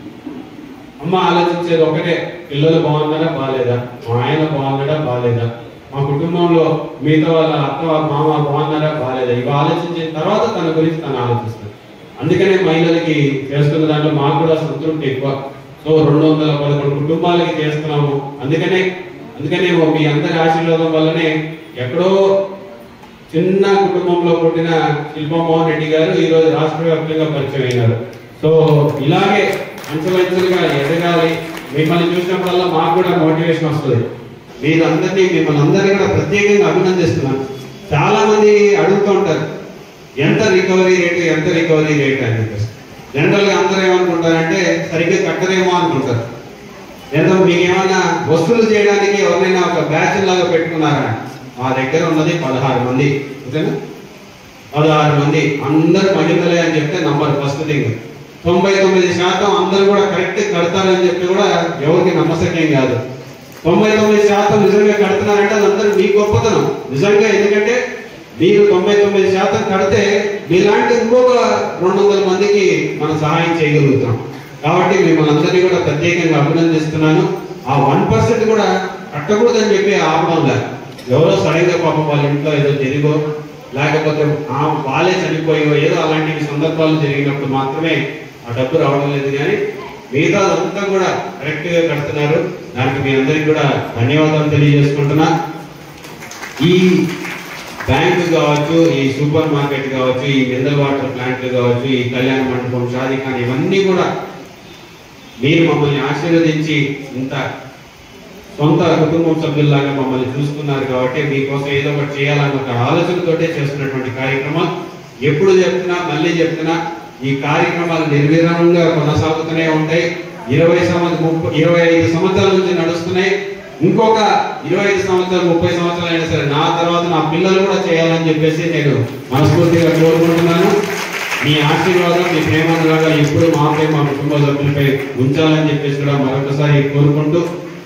అమ్మ ఆలోచించేది ఒకటే, పిల్లలు బాగున్నారా బాగాలేదా, మా ఆయన బాగున్నాడా బాగాలేదా, మా కుటుంబంలో మిగతా వాళ్ళ అత్త మామ బాగున్నారా బాగాలేదా, ఇవి ఆలోచించిన తర్వాత తన గురించి తను ఆలోచిస్తుంది. అందుకనే మహిళలకి చేస్తున్న దాంట్లో మాకు కూడా సంతృప్తి ఎక్కువ. సో రెండు వందల పదకొండు కుటుంబాలకి చేస్తున్నాము. అందుకనే అందుకనే మీ అందరి ఆశీర్వాదం వల్లనే ఎక్కడో చిన్న కుటుంబంలో పుట్టిన శిల్పమోహన్ రెడ్డి గారు ఈ రోజు రాష్ట్ర వ్యాప్తంగా పరిచయం అయినారు. సో ఇలాగే అంచెలంచెలుగా ఎదగాలి. మిమ్మల్ని చూసినప్పుడల్లా మాకు కూడా మోటివేషన్ వస్తుంది. మీరందరినీ మిమ్మల్ని అందరినీ కూడా ప్రత్యేకంగా అభినందిస్తున్నాను. చాలా మంది అడుగుతూ ఉంటారు ఎంత రికవరీ రేటు ఎంత రికవరీ రేటు అని చెప్పేసి. జనరల్ గా అందరూ ఏమనుకుంటారంటే సరిగ్గా కట్టరేమో అనుకుంటారు. ఏదో మీకు ఏమైనా వసూలు చేయడానికి ఎవరైనా ఒక బ్యాచ్ లాగా పెట్టుకున్నారా? మా దగ్గర ఉన్నది పదహారు మంది, ఓకేనా? పదహారు మంది అందరు మహిళలే అని చెప్తే నంబర్ ఫస్ట్ థింగ్. తొంభై తొమ్మిది శాతం అందరూ కూడా కరెక్ట్ కడతారని చెప్పి కూడా ఎవరికి నమ్మశక్యం కాదు. తొంభై తొమ్మిది శాతం నిజంగా కడుతున్నారంటే అదందరూ మీ గొప్పతనం నిజంగా. ఎందుకంటే మీరు తొంభై తొమ్మిది శాతం కడితే మీలాంటి ఇంకొక రెండు వందల మందికి మనం సహాయం చేయగలుగుతాం. కాబట్టి మిమ్మల్ని అందరినీ కూడా ప్రత్యేకంగా అభినందిస్తున్నాను. ఆ వన్ పర్సెంట్ కూడా కట్టకూడదని చెప్పి ఆపడం లేదు. ఎవరో సడన్గా పాపం వాళ్ళ ఇంట్లో ఏదో జరిగో లేకపోతే ఆ వాళ్ళే చనిపోయో ఏదో అలాంటి సందర్భాలు జరిగినప్పుడు మాత్రమే ఆ డబ్బు రావడం లేదు. కానీ మిగతా అంతా కూడా కరెక్ట్ గా కడుతున్నారు. దానికి మీ అందరికి కూడా ధన్యవాదాలు తెలియజేసుకుంటున్నా. ఈ బ్యాంకు కావచ్చు, ఈ సూపర్ మార్కెట్ కావచ్చు, ఈ మినరల్ వాటర్ ప్లాంట్లు కావచ్చు, ఈ కళ్యాణ మండపం, షాదీఖాన్ ఇవన్నీ కూడా మీరు మమ్మల్ని ఆశీర్వదించి ఇంత సొంత కుటుంబం సభ్యుల్లాగా మమ్మల్ని చూసుకున్నారు. కాబట్టి మీకోసం ఏదో ఒకటి చేయాలన్న ఒక ఆలోచనతోటే చేస్తున్నటువంటి కార్యక్రమం. ఎప్పుడు చెప్తున్నా మళ్ళీ చెప్తున్నా, ఈ కార్యక్రమాలు నిర్విరామంగా కొనసాగుతూనే ఉంటాయి. ఇరవై సంవత్సరం ముప్పై ఇరవై ఐదు సంవత్సరాల నుంచి నడుస్తున్నాయి. ఇంకొక ఇరవై ఐదు సంవత్సరాలు ముప్పై సంవత్సరాలు అయినా సరే నా తర్వాత నా పిల్లలు కూడా చేయాలని చెప్పేసి నేను మనస్ఫూర్తిగా కోరుకుంటున్నాను. మీ ఆశీర్వాదం, మీ ప్రేమానురాగాలు ఎప్పుడు మాపై మా కుటుంబ సభ్యులపై ఉంచాలని చెప్పేసి కూడా మరొకసారి కోరుకుంటూ,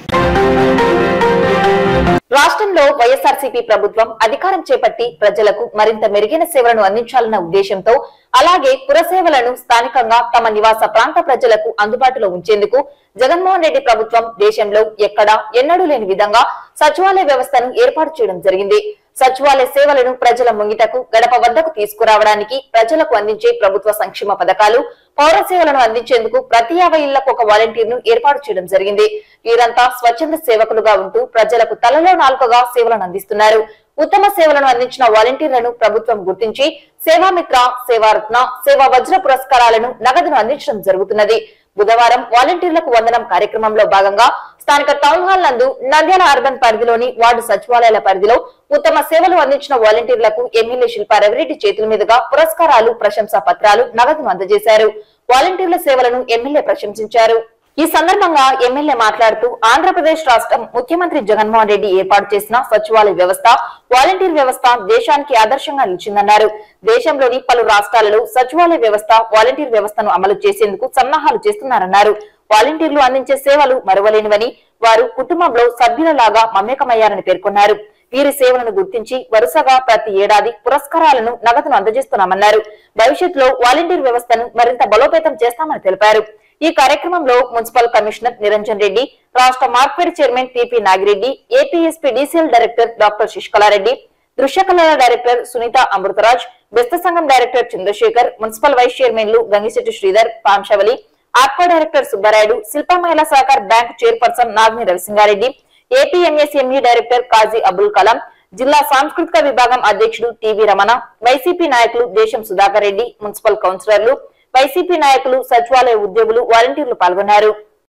రాష్ట్రంలో వైఎస్ఆర్సీపీ ప్రభుత్వం అధికారం చేపట్టి ప్రజలకు మరింత మెరుగైన సేవలను అందించాలన్న ఉద్దేశంతో అలాగే పురసేవలను స్థానికంగా తమ నివాస ప్రాంత ప్రజలకు అందుబాటులో ఉంచేందుకు జగన్మోహన్ రెడ్డి ప్రభుత్వం దేశంలో ఎక్కడా ఎన్నడూ లేని విధంగా సచివాలయ వ్యవస్థను ఏర్పాటు చేయడం జరిగింది. సచివాలయ సేవలను ప్రజల ముంగిటకు గడప వద్దకు తీసుకురావడానికి ప్రజలకు అందించే ప్రభుత్వ సంక్షేమ పథకాలు, పౌర సేవలను అందించేందుకు ప్రతి యాభై ఇళ్లకు ఒక వాలంటీర్ ను ఏర్పాటు చేయడం జరిగింది. వీరంతా స్వచ్ఛంద సేవకులుగా ఉంటూ ప్రజలకు తలలో నాలుకగా సేవలను అందిస్తున్నారు. ఉత్తమ సేవలను అందించిన వాలంటీర్లను ప్రభుత్వం గుర్తించి సేవామిత్ర, సేవారత్న, సేవా వజ్ర పురస్కారాలను, నగదును అందించడం జరుగుతున్నది. బుధవారం వాలంటీర్లకు వందనం కార్యక్రమంలో భాగంగా స్థానిక టౌన్ హాల్ నందు నంద్యాల అర్బన్ పరిధిలోని వార్డు సచివాలయాల పరిధిలో ఉత్తమ సేవలు అందించిన వాలంటీర్లకు ఎమ్మెల్యే శిల్పా రవిరెడ్డి చేతుల మీదుగా పురస్కారాలు, ప్రశంసా పత్రాలు, నగదును అందజేశారు. వాలంటీర్ల సేవలను ఎమ్మెల్యే ప్రశంసించారు. ఈ సందర్భంగా ఎమ్మెల్యే మాట్లాడుతూ ఆంధ్రప్రదేశ్ రాష్ట్రం ముఖ్యమంత్రి జగన్మోహన్ రెడ్డి ఏర్పాటు చేసిన సచివాలయ వ్యవస్థ, వాలంటీర్ వ్యవస్థ దేశానికి ఆదర్శంగా నిలిచిందన్నారు. దేశంలోని పలు రాష్ట్రాలలో సచివాలయ వ్యవస్థ, వాలంటీర్ వ్యవస్థను అమలు చేసేందుకు సన్నాహాలు చేస్తున్నారన్నారు. వాలంటీర్లు అందించే సేవలు మరువలేనివని, వారు కుటుంబంలో సభ్యులలాగా మమేకమయ్యారని పేర్కొన్నారు. వీరి సేవలను గుర్తించి వరుసగా ప్రతి ఏడాది పురస్కారాలను, నగదును అందజేస్తున్నామన్నారు. భవిష్యత్తులో వాలంటీర్ వ్యవస్థను మరింత బలోపేతం చేస్తామని తెలిపారు. ఈ కార్యక్రమంలో మున్సిపల్ కమిషనర్ నిరంజన్ రెడ్డి, రాష్ట్ర market chairman TP Nagireddy, APSP DCL director doctor Shishkalareddy, దృశ్యకళల డైరెక్టర్ సునీత అమృతరాజ్, బెస్త సంఘం డైరెక్టర్ చంద్రశేఖర్, మున్సిపల్ వైస్ చైర్మన్లు Gangisetti Sridhar, Pamshavali, APCO director Subbarayudu, Shilpa Mahila Sahakar bank chairperson Nagni Ravisingareddy, APMSME director Kazi Abul Kalam, జిల్లా సాంస్కృతిక విభాగం అధ్యక్షుడు టివి రమణ, వైసీపీ నాయకులు దేశం సుధాకర్ రెడ్డి, మున్సిపల్ కౌన్సిలర్లు, వైసీపీ నాయకులు, సచివాలయ ఉద్యోగులు, వాలంటీర్లు పాల్గొన్నారు.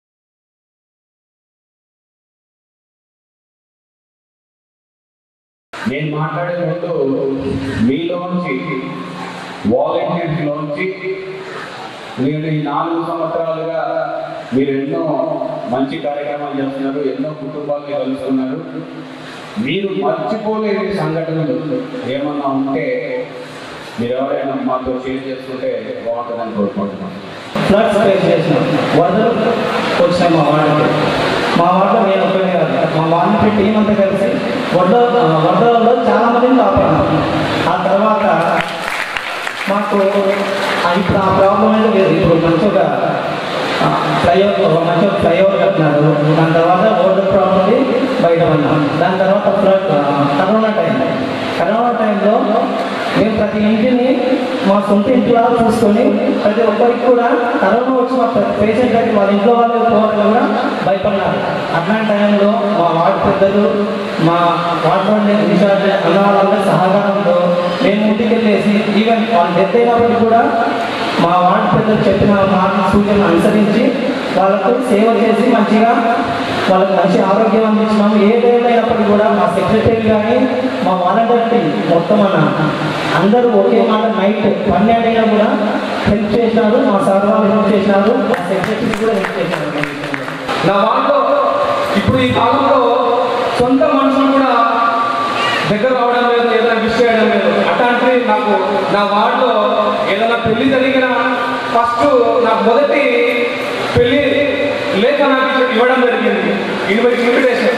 నేను మాట్లాడే ముందు మీలోంచి వాలంటీర్స్లోంచి మీరు ఈ నాలుగు సంవత్సరాలుగా మీరు ఎన్నో మంచి కార్యక్రమాలు చేస్తున్నారు, ఎన్నో కుటుంబాలను కలుస్తున్నారు. మీరు మర్చిపోలేని సంఘటనలు ఏమన్నా ఉంటే మీరు ఎవరైనా మాతో షేర్ చేసుకుంటే బాగుంటుందని కోరుకుంటున్నాను. ఫ్లడ్స్ ఫేస్ చేసిన వరదలు వచ్చినాయి మా వార్డుకి. మా వార్డులో నేను ఒక్కనే కాదు, మా వార్డు టీం అంతా కలిసి వరద వరదలలో చాలా మందిని కాపాడినాం. ఆ తర్వాత మాకు ఇప్పుడు ఆ ప్రాబ్లం అయితే లేదు. ఇప్పుడు మంచిగా ఫ్లైఓవర్ మంచిగా ఫ్లైఓవర్ కట్టినారు. దాని తర్వాత ఓటర్ ప్రాబ్లం బయట పడినాం. దాని తర్వాత ఫ్లడ్ కరోనా టైం కరోనా టైంలో మేము ప్రతి ఇంటిని మా సొంత ఇంట్లో చూసుకొని ప్రతి ఒక్కరికి కూడా కరోనా వచ్చిన పేషెంట్ అయితే వాళ్ళ ఇంట్లో వాళ్ళు పోవాలి కూడా భయపడినారు. అట్లాంటి టైంలో మా వార్డు పెద్దలు, మా వార్డులో ఇన్ఛార్జ్ అన్న వాళ్ళందరి సహకారంతో మేము ఇంటికి వెళ్ళేసి ఈవెన్ వాళ్ళు డెత్ అయినప్పటికీ కూడా మా వార్డు పెద్దలు చెప్పిన మాట సూచనలు అనుసరించి వాళ్ళకు సేవ చేసి మంచిగా వాళ్ళకి మంచి ఆరోగ్యం అందించినాము. ఏ టైంలో అయినప్పటికీ కూడా మా సెక్రటరీ కానీ మా వాలంటీర్ టీం మొత్తం అన్న అందరూ ఒకే మాట నైట్ పన్నెండు అయినా కూడా హెల్ప్ చేసినారు. మా సార్ వాళ్ళు హెల్ప్ చేసినారు, మా సెక్రటరీ కూడా హెల్ప్ చేసినారు. నా వార్డులో ఇప్పుడు ఈ కాలంలో సొంత మనుషులు కూడా దగ్గర రావడం లేదు, ఏదైనా విష్ చేయడం లేదు. అట్లాంటివి నాకు నా వార్డులో ఏదైనా పెళ్లి జరిగిన ఫస్ట్ నాకు మొదటి పెళ్లి లేఖ నాకు ఇవ్వడం జరిగింది, ఇన్విటేషన్.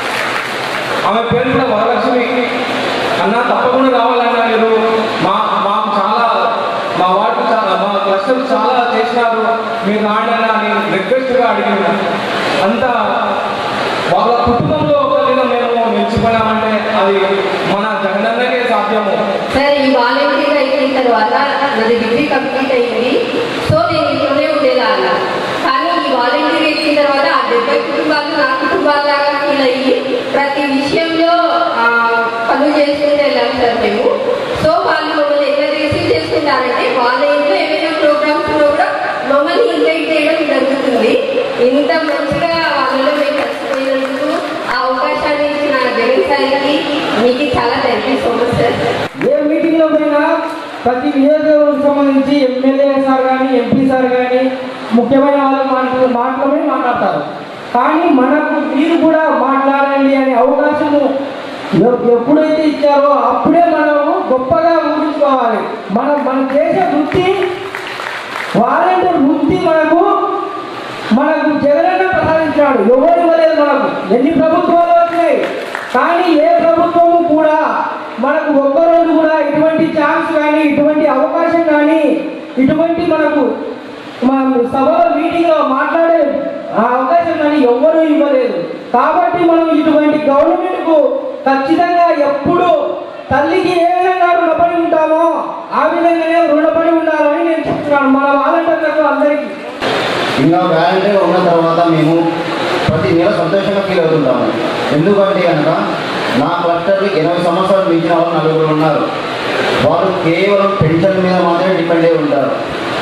ఆమె పేరు కూడా వరలక్ష్మి. అన్న తప్పకుండా రావాలన్నా మీరు మా మాకు చాలా మా వార్డు చాలా మా క్లస్టర్ చాలా చేసినారు, మీరు రాడన్నా నేను రిక్వెస్ట్గా అడిగిన. అంత వాళ్ళ కుటుంబంలో ఒకరిగా మేము నిలిచిపోయామంటే అది మన జగనన్నకే సాధ్యము. సార్ ఈ వాలంటీర్ అయిపోయిన తర్వాత నాది డిగ్రీ కంప్లీట్ అయింది. సో నేను ఇంట్లోనే ఉండేదాన్ని. కానీ ఈ వాలంటీర్ అయిన తర్వాత ఆ డెబ్బై కుటుంబాలు నా కుటుంబాలాగా ఫీల్ అయ్యి ప్రతి విషయంలో పనులు చేసుకుంటూ వెళ్ళాం సార్ మేము. సో వాళ్ళు మమ్మల్ని ఎట్లా రిసీవ్ చేసుకుంటారంటే వాళ్ళ ఇంట్లో ఏమైనా ప్రోగ్రామ్స్ కూడా మమ్మల్ని ఇన్వైట్ చేయడం జరుగుతుంది. ఇంత మంచిగా వాళ్ళలో మేము కలిసిపోయినందుకు ఆ అవకాశాన్ని ఇచ్చిన జగన్ సార్కి మీకు చాలా thank you so much sir. ఏ మీటింగ్లో పోయినా ప్రతి నియోజకవర్గం సంబంధించి ఎమ్మెల్యే సార్ కానీ ఎంపీ సార్ కానీ ముఖ్యమైన వాళ్ళు మాటలు మాటలమే మాట్లాడతారు. కానీ మనకు మీరు కూడా మాట్లాడండి అనే అవకాశము ఎప్పుడైతే ఇచ్చారో అప్పుడే మనము గొప్పగా ఊహించుకోవాలి. మనం మన దేశ వృత్తి వాలంటీర్ వృత్తి మనకు మనకు జగనన్న ప్రసాదించాడు. ఎవరు ఇవ్వలేదు మనకు. ఎన్ని ప్రభుత్వాలు వచ్చినాయి కానీ ఏ ప్రభుత్వము కూడా మనకు ఒక్కరోజు కూడా ఇటువంటి ఛాన్స్ కానీ ఇటువంటి అవకాశం కానీ ఇటువంటి మనకు సభలో మీటింగ్లో మాట్లాడే అవకాశం కానీ ఎవ్వరూ ఇవ్వలేదు. కాబట్టి మనం ఇటువంటి గవర్నమెంట్కు ఖచ్చితంగా ఎప్పుడు తల్లికి ఏ విధంగా రుణపడి ఉంటామో ఆ విధంగానే రుణపడి ఉండాలని నేను చెప్తున్నాను మన వాలంటీర్లకు అందరికీ. ఇంకా వాలంటీర్ ఉన్న తర్వాత మేము ప్రతి నెల సంతోషంగా ఫీల్ అవుతుంటాము. ఎందుకంటే కనుక నా క్లస్టర్కి ఎనభై సంవత్సరాలు మించిన వాళ్ళు నలుగురు ఉన్నారు. వాళ్ళు కేవలం పెన్షన్ మీద మాత్రమే డిపెండ్ అయి ఉంటారు.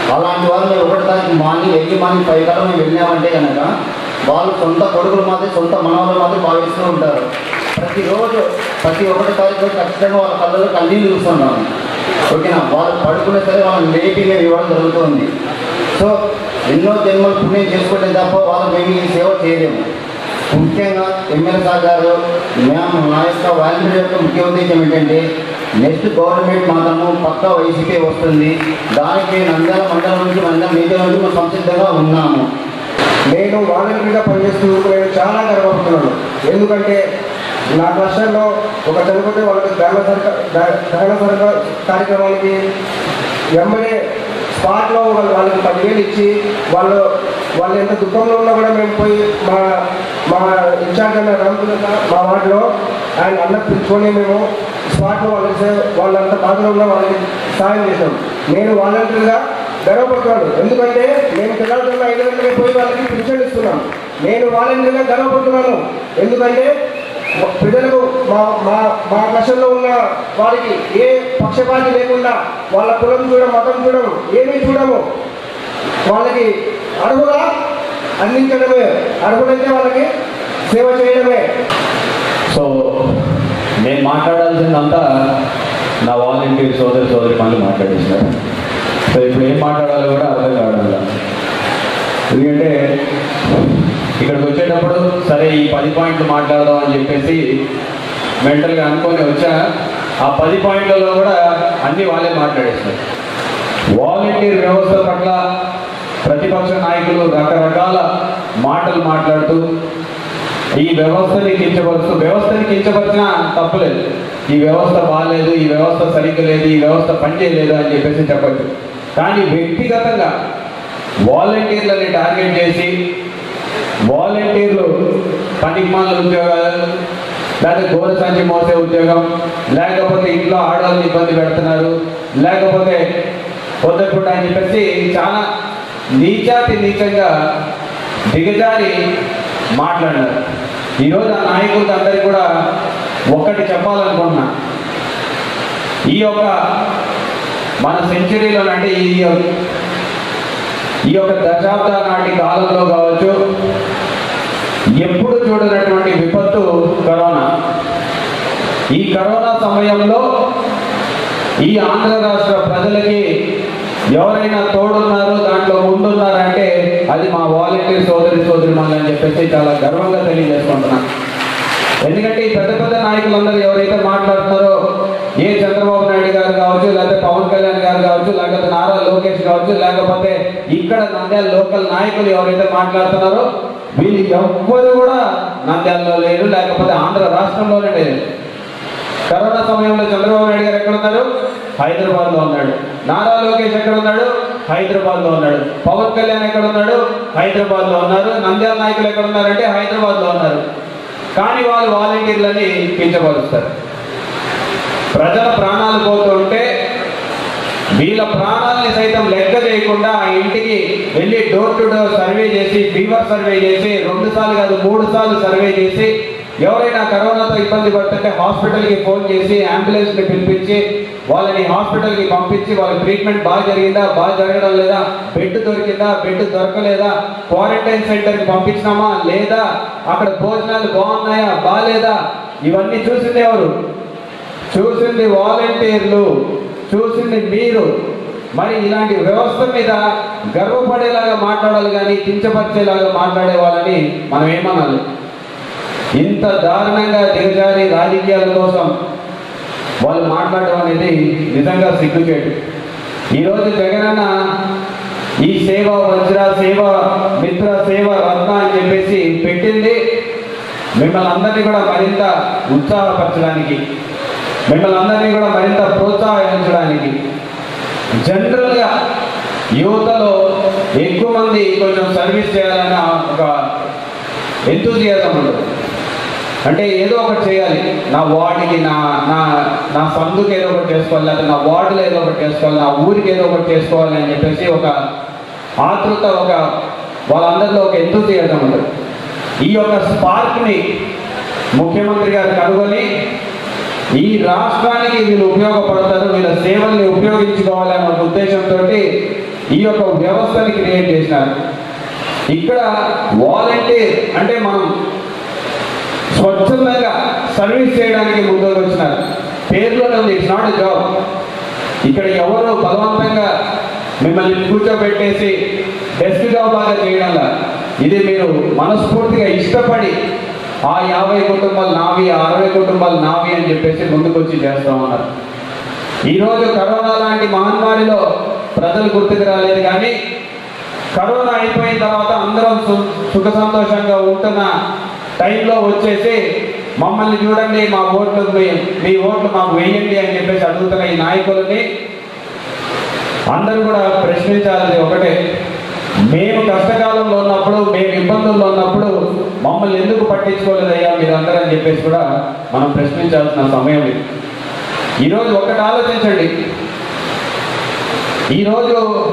అలాంటి వాళ్ళు మేము ఒకటి తారీఖు మార్నింగ్ ఎర్లీ మార్నింగ్ ఫైవ్ కల్లా మేము వెళ్ళామంటే కనుక వాళ్ళు సొంత కొడుకులు మాత్రం సొంత మనవలు మాత్రం భావిస్తూ ఉంటారు. ప్రతిరోజు ప్రతి ఒకటి తారీఖు ఖచ్చితంగా వాళ్ళ కళ్ళలో కన్నీళ్ళు చూస్తున్నాము. ఓకేనా, వాళ్ళు పడుకునే సరే వాళ్ళని లేపి మేము ఇవ్వడం జరుగుతుంది. సో ఎన్నో జన్మలు పుణ్యం చేసుకుంటే తప్ప వాళ్ళు మేము ఈ సేవ చేయలేము. ముఖ్యంగా ఎమ్మెల్యే సార్ గారు మేము నా యొక్క వాలంటీర్ యొక్క ముఖ్య ఉద్దేశం ఏంటంటే నెక్స్ట్ గవర్నమెంట్ మాత్రము పక్కా వైసీపీ వస్తుంది. దానికి నంద్యాల మండలం నుంచి నంద్యాల నియోజకవర్గం నుంచి మేము సంసిద్ధంగా ఉన్నాము. నేను వాలంటీర్గా పనిచేస్తూ నేను చాలా గర్వపడుతున్నాను. ఎందుకంటే నా క్లస్టర్లో ఒక చనిపోతే వాళ్ళకి దహన సరిక దహన సరిక కార్యక్రమానికి వెంబడే స్పాట్లో వాళ్ళు వాళ్ళకి పదివేలు ఇచ్చి వాళ్ళు వాళ్ళు ఎంత దుఃఖంలో ఉన్నా కూడా మేము పోయి మా మా ఇన్ఛార్జ్ అన్న రామకృష్ణ మా వార్డులో ఆయన అన్న పిలుచుకొని మేము స్పాట్లో వాళ్ళకి వాళ్ళంత బాధలో ఉన్న వాళ్ళకి సహాయం చేసాం. నేను వాలంటీర్గా గర్వపడుతున్నాను. ఎందుకంటే మేము పిల్లలతో ఐదు గంటలకి పోయి వాళ్ళకి పింఛన్ ఇస్తున్నాం. నేను వాలంటీర్గా గర్వపడుతున్నాను. ఎందుకంటే ప్రజలకు మా మా మా కష్టంలో ఉన్న వారికి ఏ పక్షపాతి లేకుండా వాళ్ళ కులం చూడడం మతం చూడము ఏమీ చూడము వాళ్ళకి అర్హులా అందించడమే, అర్హులైతే వాళ్ళకి సేవ చేయడమే. సో నేను మాట్లాడాల్సిందంతా నా వాలంటీర్ సోదరి సోదరి పనులు మాట్లాడేసినారు. సో ఇప్పుడు ఏం మాట్లాడాలో కూడా అర్థం కావడం లేదు. ఎందుకంటే ఇక్కడికి వచ్చేటప్పుడు సరే ఈ పది పాయింట్లు మాట్లాడదాం అని చెప్పేసి మెంటల్గా అనుకొని వచ్చా. ఆ పది పాయింట్లలో కూడా అన్నీ వాళ్ళే మాట్లాడేస్తారు. వాలంటీర్ వ్యవస్థ పట్ల ప్రతిపక్ష నాయకులు రకరకాల మాటలు మాట్లాడుతూ ఈ వ్యవస్థని కించపరుస్తూ, వ్యవస్థని కించపరిచినా తప్పలేదు. ఈ వ్యవస్థ బాగాలేదు, ఈ వ్యవస్థ సరిగ్గా లేదు, ఈ వ్యవస్థ పనిచేయలేదు అని చెప్పేసి చెప్పచ్చు. కానీ వ్యక్తిగతంగా వాలంటీర్లని టార్గెట్ చేసి వాలంటీర్లు పనికిమాల ఉద్యోగాలు, లేకపోతే గోర సంచి మోసే ఉద్యోగం, లేకపోతే ఇంట్లో ఆడవాళ్ళని ఇబ్బంది పెడుతున్నారు, లేకపోతే పొద్దుపూట అని చెప్పేసి చాలా నీచాతి నీచంగా దిగజారి మాట్లాడినారు. ఈరోజు ఆ నాయకులకి అందరికీ కూడా ఒక్కటి చెప్పాలనుకుంటున్నా. ఈ యొక్క మన సెంచరీలో అంటే ఈ ఈ యొక్క దశాబ్దాల నాటి కాలంలో కావచ్చు ఎప్పుడు చూడనటువంటి విపత్తు కరోనా. ఈ కరోనా సమయంలో ఈ ఆంధ్ర రాష్ట్ర ప్రజలకి ఎవరైనా తోడున్నారు, దాంట్లో ముందున్నారంటే అది మా వాలంటీర్ సోదరి సోదరిమణులు అని చెప్పేసి చాలా గర్వంగా తెలియజేసుకుంటున్నా. ఎందుకంటే ఈ పెద్ద పెద్ద నాయకులందరూ ఎవరైతే మాట్లాడుతున్నారో, ఏ చంద్రబాబు నాయుడు గారు కావచ్చు, లేకపోతే పవన్ కళ్యాణ్ గారు కావచ్చు, లేకపోతే నారా లోకేష్ కావచ్చు, లేకపోతే ఇక్కడ నంద్యాల లోకల్ నాయకులు ఎవరైతే మాట్లాడుతున్నారో వీళ్ళు ఎవ్వరు కూడా నంద్యాలలో లేరు, లేకపోతే ఆంధ్ర రాష్ట్రంలోనే లేదు. కరోనా సమయంలో చంద్రబాబు నాయుడు గారు ఎక్కడ ఉన్నారు? హైదరాబాద్లో ఉన్నాడు. నారా లోకేష్ ఎక్కడ ఉన్నాడు? హైదరాబాద్లో ఉన్నాడు. పవన్ కళ్యాణ్ ఎక్కడ ఉన్నాడు? హైదరాబాద్లో ఉన్నారు. నంద్యాల నాయకులు ఎక్కడ ఉన్నారంటే హైదరాబాద్లో ఉన్నారు. కానీ వాళ్ళు వాలంటీర్లని కించపరుస్తారు. ప్రజల ప్రాణాలు పోతుంటే వీళ్ళ ప్రాణాలని సైతం లెక్క చేయకుండా ఆ ఇంటికి వెళ్ళి డోర్ టు డోర్ సర్వే చేసి, ఫీవర్ సర్వే చేసి, రెండు సార్లు కాదు మూడు సార్లు సర్వే చేసి, ఎవరైనా కరోనాతో ఇబ్బంది పడుతుంటే హాస్పిటల్కి ఫోన్ చేసి అంబులెన్స్ని పిలిపించి వాళ్ళని హాస్పిటల్కి పంపించి వాళ్ళ ట్రీట్మెంట్ బాగా జరిగిందా, బాగా జరగడం లేదా, బెడ్ దొరికిందా, బెడ్ దొరకలేదా, క్వారంటైన్ సెంటర్కి పంపించినామా లేదా, అక్కడ భోజనాలు బాగున్నాయా బాగాలేదా, ఇవన్నీ చూసింది ఎవరు? చూసింది వాలంటీర్లు, చూసింది మీరు. మరి ఇలాంటి వ్యవస్థ మీద గర్వపడేలాగా మాట్లాడాలి కానీ కించపరిచేలాగా మాట్లాడే వాళ్ళని మనం ఏమనాలి? ఇంత దారుణంగా దిగజారి రాజకీయాల కోసం వాళ్ళు మాట్లాడడం అనేది నిజంగా సిగ్గుచేటు. ఈరోజు జగనన్న ఈ సేవ వజ్ర సేవ మిత్ర సేవ రత్న అని చెప్పేసి పెట్టింది మిమ్మల్ని అందరినీ కూడా మరింత ఉత్సాహపరచడానికి, మిమ్మల్ని అందరినీ కూడా మరింత ప్రోత్సాహించడానికి. జనరల్గా యువతలో ఎక్కువ మంది కొంచెం సర్వీస్ చేయాలన్న ఒక ఎంతూజియాజం ఉండదు. అంటే ఏదో ఒకటి చేయాలి, నా వార్డుకి, నా నా నా సందుకి ఏదో ఒకటి చేసుకోవాలి, లేకపోతే నా వార్డులో ఏదో ఒకటి చేసుకోవాలి, నా ఊరికి ఏదో ఒకటి చేసుకోవాలి అని చెప్పేసి ఒక ఆతృత, ఒక వాళ్ళందరిలో ఒక ఎంతూజియాజం ఉంటుంది. ఈ యొక్క స్పార్క్ని ముఖ్యమంత్రి గారు కనుగొని ఈ రాష్ట్రానికి వీళ్ళు ఉపయోగపడతారు, వీళ్ళ సేవల్ని ఉపయోగించుకోవాలనే ఒక ఉద్దేశంతో ఈ యొక్క వ్యవస్థని క్రియేట్ చేసినారు. ఇక్కడ వాలంటీర్ అంటే మనం స్వచ్ఛందంగా సర్వీస్ చేయడానికి ముందుకు వచ్చినారు. పేరులోనే ఉంది, ఇట్స్ నాట్ ఎ జాబ్. ఇక్కడ ఎవరు బలవంతంగా మిమ్మల్ని కూర్చోబెట్టేసి డెస్క్ జాబ్ లాగా చేయడంలా, ఇది మీరు మనస్ఫూర్తిగా ఇష్టపడి ఆ యాభై కుటుంబాలు నావి, అరవై కుటుంబాలు నావి అని చెప్పేసి ముందుకు వచ్చి చేస్తూ ఉన్నారు. ఈరోజు కరోనా లాంటి మహమ్మారిలో ప్రజలు గుర్తుకు రాలేదు, కానీ కరోనా అయిపోయిన తర్వాత అందరం సుఖ సంతోషంగా ఉంటున్న టైంలో వచ్చేసి మమ్మల్ని చూడండి, మా ఓట్లు మీ ఓట్లు మాకు వేయండి అని చెప్పేసి అడుగుతున్న ఈ నాయకులని అందరూ కూడా ప్రశ్నించాలి ఒకటే, మేము కష్టకాలంలో ఉన్నప్పుడు, మేము ఇబ్బందుల్లో ఉన్నప్పుడు మమ్మల్ని ఎందుకు పట్టించుకోలేదయ్యా మీరందరూ అని చెప్పేసి కూడా మనం ప్రశ్నించాల్సిన సమయం ఇది. ఈరోజు ఒకటి ఆలోచించండి, ఈరోజు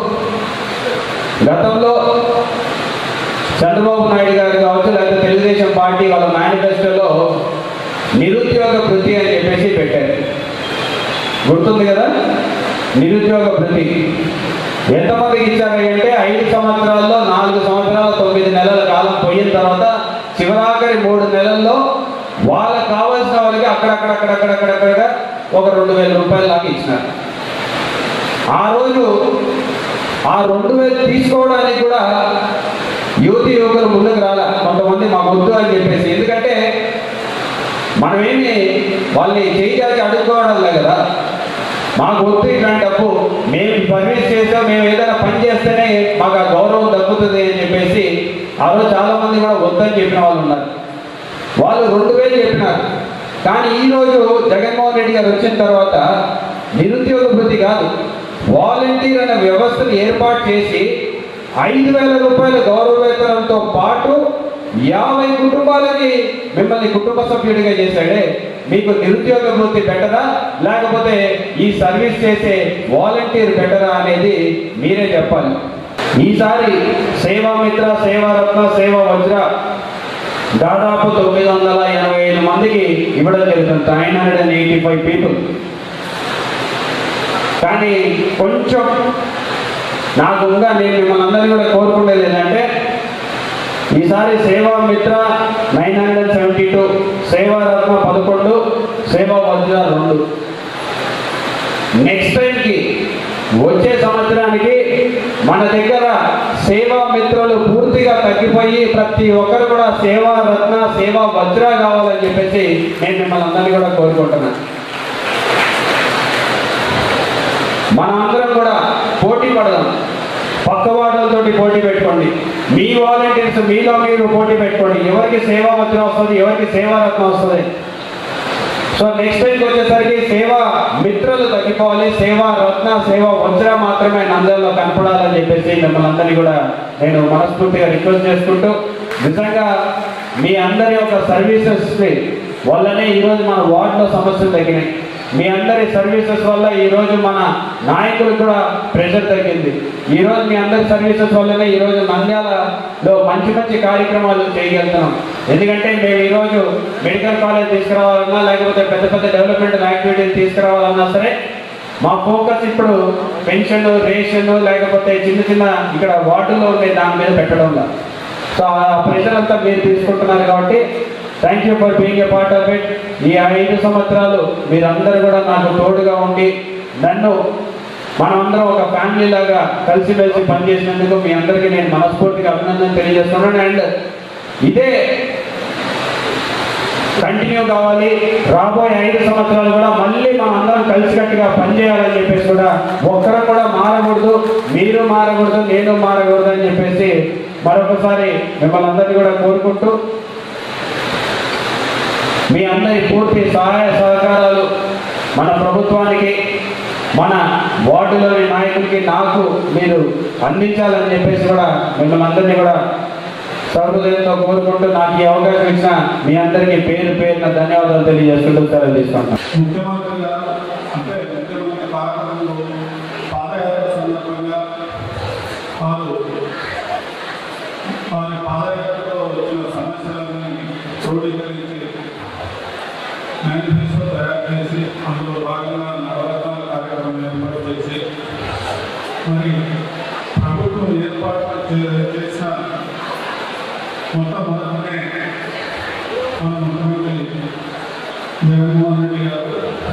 గతంలో చంద్రబాబు నాయుడు గారు కావచ్చు, లేకపోతే తెలుగుదేశం పార్టీ వాళ్ళ మేనిఫెస్టోలో నిరుద్యోగ వృత్తి అని చెప్పేసి పెట్టారు, గుర్తుంది కదా? నిరుద్యోగ వృత్తి ఎంతమందికి ఇచ్చారు అంటే ఐదు సంవత్సరాల్లో నాలుగు సంవత్సరాల తొమ్మిది నెలల కాలం పోయిన తర్వాత చివరాఖరి మూడు నెలల్లో వాళ్ళకి కావాల్సిన వాళ్ళకి అక్కడక్కడక్కడక్కడక్కడక్కడగా ఒక రెండు వేల రూపాయల దాకా ఇచ్చినారు. ఆ రోజు ఆ రెండు వేలు తీసుకోవడానికి కూడా యువతి యువకులు ముందుకు రాలే, కొంతమంది మా వద్దు అని చెప్పేసి. ఎందుకంటే మనమేమి వాళ్ళని చేయాలి అడుక్కోవడం లేదు కదా, మాకు వద్దు ఇట్లాంటి డబ్బు, మేము సర్వీస్ చేసాం, మేము ఏదైనా పని చేస్తేనే మాకు ఆ గౌరవం దక్కుతుంది అని చెప్పేసి ఆ రోజు చాలామంది కూడా వద్దని చెప్పిన వాళ్ళు ఉన్నారు. వాళ్ళు రెండు వేలు చెప్పినారు. కానీ ఈరోజు జగన్మోహన్ రెడ్డి గారు వచ్చిన తర్వాత నిరుద్యోగ వృత్తి కాదు, వాలంటీర్ అనే వ్యవస్థను ఏర్పాటు చేసి ఐదు వేల రూపాయల గౌరవ వేతనంతో పాటు యాభై కుటుంబాలకి మిమ్మల్ని కుటుంబ సభ్యుడిగా చేశాడే. మీకు నిరుద్యోగ వృత్తి బెటరా లేకపోతే ఈ సర్వీస్ చేసే వాలంటీర్ బెటరా అనేది మీరే చెప్పాలి. ఈసారి సేవామిత్ర, సేవారత్న, సేవా వజ్ర దాదాపు తొమ్మిది వందల ఎనభై ఐదు మందికి ఇవ్వడం జరుగుతుంది, nine hundred and eighty five people. కానీ కొంచెం నాకు ఇంకా నేను మిమ్మల్ని అందరినీ కూడా కోరుకునేది ఏంటంటే, ఈసారి Seva Mitra nine hundred seventy two, Sevaratna పదకొండు, సేవా వజ్ర రెండు. నెక్స్ట్ టైంకి వచ్చే సంవత్సరానికి మన దగ్గర సేవా మిత్రులు పూర్తిగా తగ్గిపోయి ప్రతి ఒక్కరు కూడా సేవా రత్న, సేవా వజ్ర కావాలని చెప్పేసి నేను మిమ్మల్ని అందరినీ కూడా కోరుకుంటున్నాను. మన అందరం కూడా పోటీ పడదాం, పక్క వార్డులతోటి పోటీ పెట్టుకోండి, మీ వాలంటీర్స్ మీలో మీరు పోటీ పెట్టుకోండి, ఎవరికి సేవా వజ్ర వస్తుంది, ఎవరికి సేవారత్నం వస్తుంది. సో నెక్స్ట్ టైంకి వచ్చేసరికి సేవా మిత్రులు తగ్గిపోవాలి, సేవా రత్న, సేవా వజ్ర మాత్రమే నంద్యాలలో కనపడాలని చెప్పేసి మిమ్మల్ని అందరినీ కూడా నేను మనస్ఫూర్తిగా రిక్వెస్ట్ చేసుకుంటూ, నిజంగా మీ అందరి యొక్క సర్వీసెస్ వల్లనే ఈరోజు మన వార్డులో సమస్యలు తగ్గినాయి. మీ అందరి సర్వీసెస్ వల్ల ఈరోజు మన నాయకులకు కూడా ప్రెషర్ తగ్గింది. ఈరోజు మీ అందరి సర్వీసెస్ వల్లనే ఈరోజు నంద్యాలలో మంచి మంచి కార్యక్రమాలు చేయగలుగుతున్నాం. ఎందుకంటే మేము ఈరోజు మెడికల్ కాలేజ్ తీసుకురావాలన్నా లేకపోతే పెద్ద పెద్ద డెవలప్మెంట్ యాక్టివిటీస్ తీసుకురావాలన్నా సరే మా ఫోకస్ ఇప్పుడు పెన్షన్, రేషన్ లేకపోతే చిన్న చిన్న ఇక్కడ వార్డులో ఉండే దాని మీద పెట్టడంలో. సో ఆ ప్రెషర్ అంతా మీరు తీసుకుంటున్నారు కాబట్టి thank you for being a part of it. ఈ ఐదు సంవత్సరాలు మీరందరూ కూడా నాకు తోడుగా ఉండి నన్ను మనమందరం ఒక ఫ్యామిలీ లాగా కలిసిమెలిసి పనిచేసినందుకు మీ అందరికీ నేను మనస్ఫూర్తిగా అభినందన తెలియజేస్తున్నాను. అండ్ ఇదే కంటిన్యూ కావాలి, రాబోయే ఐదు సంవత్సరాలు కూడా మళ్ళీ మనం అందరం కలిసికట్టుగా పనిచేయాలని చెప్పేసి కూడా ఒక్కరు కూడా మారకూడదు, మీరు మారకూడదు, నేను మారకూడదు అని చెప్పేసి మరొకసారి మిమ్మల్ని అందరినీ కూడా కోరుకుంటూ మీ అందరి పూర్తి సహాయ సహకారాలు మన ప్రభుత్వానికి, మన వార్డులోని నాయకులకి, నాకు మీరు అందించాలని చెప్పేసి కూడా మిమ్మల్ని అందరినీ కూడా సౌహృదయంతో కోరుకుంటూ నాకు ఈ అవకాశం ఇచ్చిన మీ అందరికీ పేరు పేరున ధన్యవాదాలు తెలియజేసుకుంటూ సెలవు తీసుకుంటాను. ముఖ్యమంత్రి గారు అంటే ముఖ్యమంత్రి పాలనలో పాదయాత్ర సందర్భంగా వారు వారి పాదయాత్రలో వచ్చిన సమస్యలని క్రోడీకరించి మేనిఫెస్టో తయారు చేసి అందులో భాగంగా నవరత్నాల కార్యక్రమం ఏర్పాటు చేసి మరి ఏర్పాటు చేసిన మొట్టమొదటినే మన ముఖ్యమంత్రి జగన్మోహన్ రెడ్డి గారు.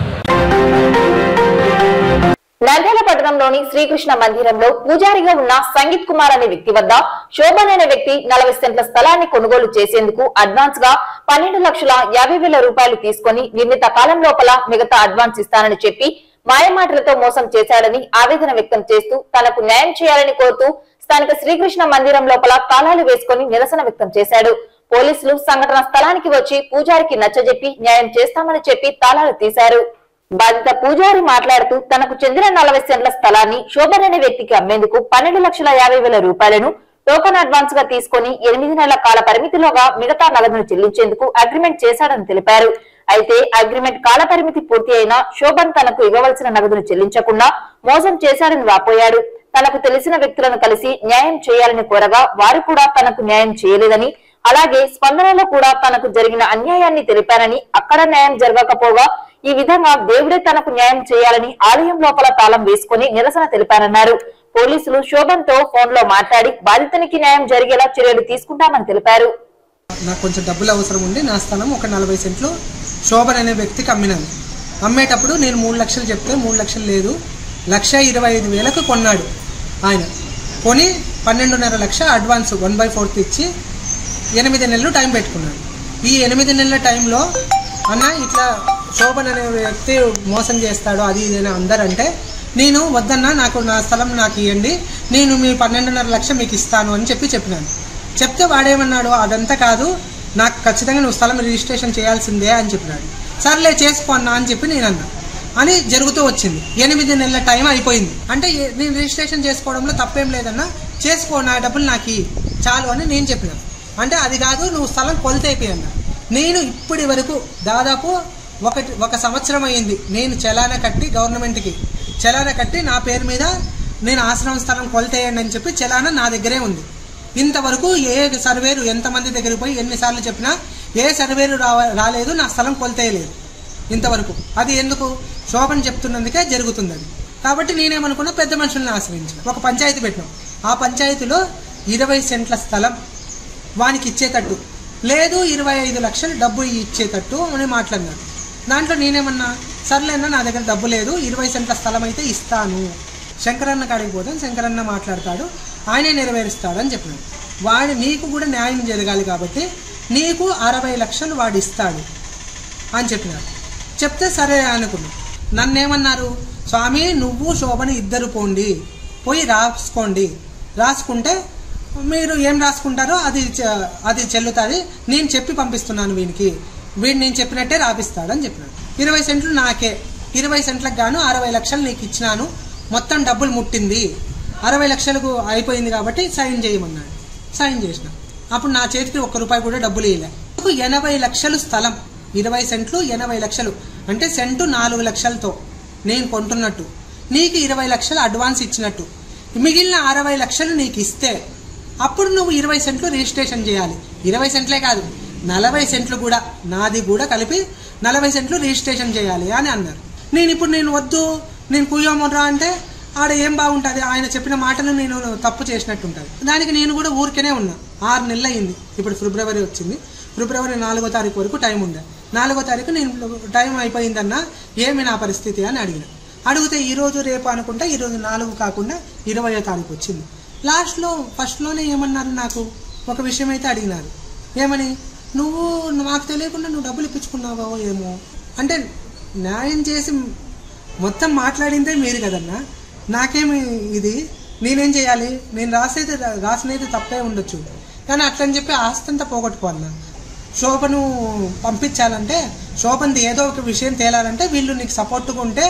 నంద్యాల పట్టణంలోని శ్రీకృష్ణ మందిరంలో పూజారిగా ఉన్న సంగీత్ కుమార్ అనే వ్యక్తి వద్ద శోభన్ అనే వ్యక్తి నలభై సెంట్ల స్థలాన్ని కొనుగోలు చేసేందుకు అడ్వాన్స్ గా పన్నెండు లక్షల యాభై వేల రూపాయలు తీసుకుని నిర్ణీత కాలం లోపల మిగతా అడ్వాన్స్ ఇస్తానని చెప్పి మాయమాటలతో మోసం చేశాడని ఆవేదన వ్యక్తం చేస్తూ తనకు న్యాయం చేయాలని కోరుతూ స్థానిక శ్రీకృష్ణ మందిరం లోపల తాళాలు వేసుకుని నిరసన వ్యక్తం చేశాడు. పోలీసులు సంఘటన స్థలానికి వచ్చి పూజారికి నచ్చజెప్పి న్యాయం చేస్తామని చెప్పి తాళాలు తీశారు. బాధిత పూజారి మాట్లాడుతూ తనకు చెందిన నలభై సెంట్ల స్థలాన్ని శోభన్ అనే వ్యక్తికి అమ్మేందుకు పన్నెండు లక్షల యాభై వేల రూపాయలను టోకన్ అడ్వాన్స్ గా తీసుకుని ఎనిమిది నెలల కాల పరిమితిలోగా మిగతా నగదును చెల్లించేందుకు అగ్రిమెంట్ చేశాడని తెలిపారు. అయితే అగ్రిమెంట్ కాల పరిమితి పూర్తి అయినా శోభన్ తనకు ఇవ్వవలసిన నగదును చెల్లించకుండా మోసం చేశాడని వాపోయాడు. తనకు తెలిసిన వ్యక్తులను కలిసి న్యాయం చేయాలని కోరగా వారు కూడా తనకు న్యాయం చేయలేదని, అలాగే స్పందనలో కూడా తనకు జరిగిన అన్యాయాన్ని తెలిపానని, అక్కడ న్యాయం జరగకపోగా ఈ విధంగా దేవుడే తనకు న్యాయం చేయాలని ఆలయం లోపల తాళం వేసుకుని నిరసన తెలిపారన్నారు. పోలీసులు శోభన్ తో ఫోన్ లో మాట్లాడి బాధితునికి న్యాయం జరిగేలా చర్యలు తీసుకుంటామని తెలిపారు. నాకు కొంచెం డబ్బులు అవసరం ఉండి నా స్థలం ఒక నలభై సెంట్లు శోభన్ అనే వ్యక్తికి అమ్మినాను. అమ్మేటప్పుడు నేను మూడు లక్షలు చెప్తే మూడు లక్షలు లేదు, లక్ష ఇరవై ఐదు వేలకు కొన్నాడు. ఆయన కొని పన్నెండున్నర lakh advance one by fourth ఇచ్చి ఎనిమిది నెలలు టైం పెట్టుకున్నాడు. ఈ ఎనిమిది నెలల టైంలో అన్న ఇట్లా శోభన్ అనే వ్యక్తి మోసం చేస్తాడు అది ఇది అందరంటే నేను వద్దన్నా, నాకు నా స్థలం నాకు ఇవ్వండి, నేను మీ పన్నెండున్నర లక్ష మీకు ఇస్తాను అని చెప్పి చెప్పినాను. చెప్తే వాడేమన్నాడు, అదంతా కాదు, నాకు ఖచ్చితంగా నువ్వు స్థలం రిజిస్ట్రేషన్ చేయాల్సిందే అని చెప్పినాడు. సర్లే చేసుకో అన్నా అని చెప్పి నేను అన్నా. అని జరుగుతూ వచ్చింది. ఎనిమిది నెలల టైం అయిపోయింది. అంటే నేను రిజిస్ట్రేషన్ చేసుకోవడంలో తప్పేం లేదన్నా, చేసుకో, నా డబ్బులు నాకు చాలు అని నేను చెప్పినాను. అంటే అది కాదు, నువ్వు స్థలం కొలితే అయిపోయి. నేను ఇప్పటి వరకు దాదాపు ఒకటి ఒక సంవత్సరం అయ్యింది నేను చలానా కట్టి గవర్నమెంట్కి చలానా కట్టి నా పేరు మీద నేను ఆశ్రమం స్థలం కొలితేయండి అని చెప్పి చలానా నా దగ్గరే ఉంది. ఇంతవరకు ఏ సర్వేరు ఎంతమంది దగ్గరికి పోయి ఎన్నిసార్లు చెప్పినా ఏ సర్వేరు రా రాలేదు నా స్థలం కొలితేయలేదు ఇంతవరకు. అది ఎందుకు? శోభన్ చెప్తున్నందుకే జరుగుతుంది అది. కాబట్టి నేనేమనుకున్నా, పెద్ద మనుషుల్ని ఆశ్రయించిన ఒక పంచాయతీ పెట్టినాం. ఆ పంచాయతీలో ఇరవై సెంట్ల స్థలం వానికి ఇచ్చేటట్టు లేదు, ఇరవై ఐదు లక్షలు డబ్బు ఇచ్చేటట్టు అని మాట్లాడినాడు. దాంట్లో నేనేమన్నా, సర్లేనా నా దగ్గర డబ్బు లేదు, ఇరవై సెంట్ల స్థలం అయితే ఇస్తాను, శంకరన్న కాడికి పోతాను, శంకరన్న మాట్లాడతాడు, ఆయనే నెరవేరుస్తాడు అని చెప్పినాడు. వాడి నీకు కూడా న్యాయం జరగాలి కాబట్టి నీకు అరవై లక్షలు వాడు ఇస్తాడు అని చెప్పినాడు. చెప్తే సరే అనుకున్నాను. నన్నేమన్నారు, స్వామి నువ్వు శోభని ఇద్దరు పోండి, పోయి రాసుకోండి, రాసుకుంటే మీరు ఏం రాసుకుంటారో అది అది చెల్లుతుంది, నేను చెప్పి పంపిస్తున్నాను వీనికి, వీడు నేను చెప్పినట్టే రాపిస్తాడని చెప్పినాడు. ఇరవై సెంట్లు నాకే, ఇరవై సెంట్లకు గాను అరవై లక్షలు నీకు ఇచ్చినాను, మొత్తం డబ్బులు ముట్టింది, అరవై లక్షలకు అయిపోయింది కాబట్టి సైన్ చేయమన్నాడు. సైన్ చేసిన. అప్పుడు నా చేతికి ఒక్క రూపాయి కూడా డబ్బులు ఇవ్వలే. ఎనభై లక్షలు స్థలం, ఇరవై సెంట్లు ఎనభై లక్షలు అంటే సెంటు నాలుగు లక్షలతో నేను కొంటున్నట్టు, నీకు ఇరవై లక్షలు అడ్వాన్స్ ఇచ్చినట్టు, మిగిలిన అరవై లక్షలు నీకు ఇస్తే అప్పుడు నువ్వు ఇరవై సెంట్లు రిజిస్ట్రేషన్ చేయాలి. ఇరవై సెంట్లే కాదు, నలభై సెంట్లు కూడా నాది కూడా కలిపి నలభై సెంట్లు రిజిస్ట్రేషన్ చేయాలి అని అన్నారు. నేను ఇప్పుడు నేను వద్దు, నేను కుయ్యమర్రా అంటే ఆడ ఏం బాగుంటుంది, ఆయన చెప్పిన మాటలు నేను తప్పు చేసినట్టు ఉంటుంది. దానికి నేను కూడా ఊరికేనే ఉన్నా. ఆరు నెలలు అయింది, ఇప్పుడు ఫిబ్రవరి వచ్చింది, ఫిబ్రవరి నాలుగో తారీఖు వరకు టైం ఉండే. నాలుగో తారీఖు నేను టైం అయిపోయిందన్నా, ఏమి నా పరిస్థితి అని అడిగిన. అడిగితే ఈరోజు రేపు అనుకుంటే ఈరోజు నాలుగు కాకుండా ఇరవయో తారీఖు వచ్చింది. లాస్ట్లో ఫస్ట్లోనే ఏమన్నారు, నాకు ఒక విషయం అయితే అడిగినారు. ఏమని, నువ్వు నాకు తెలియకుండా నువ్వు డబ్బులు ఇప్పించుకున్నావో ఏమో అంటే, న్యాయం చేసి మొత్తం మాట్లాడిందే మీరు కదన్నా, నాకేమి ఇది, నేనేం చేయాలి, నేను రాసేది రాసినది తప్పే ఉండొచ్చు కానీ అట్లని చెప్పి ఆస్తంతా పోగొట్టుకోవాలన్నా. శోభను పంపించాలంటే, శోభన్ది ఏదో ఒక విషయం తేలాలంటే వీళ్ళు నీకు సపోర్ట్గా ఉంటే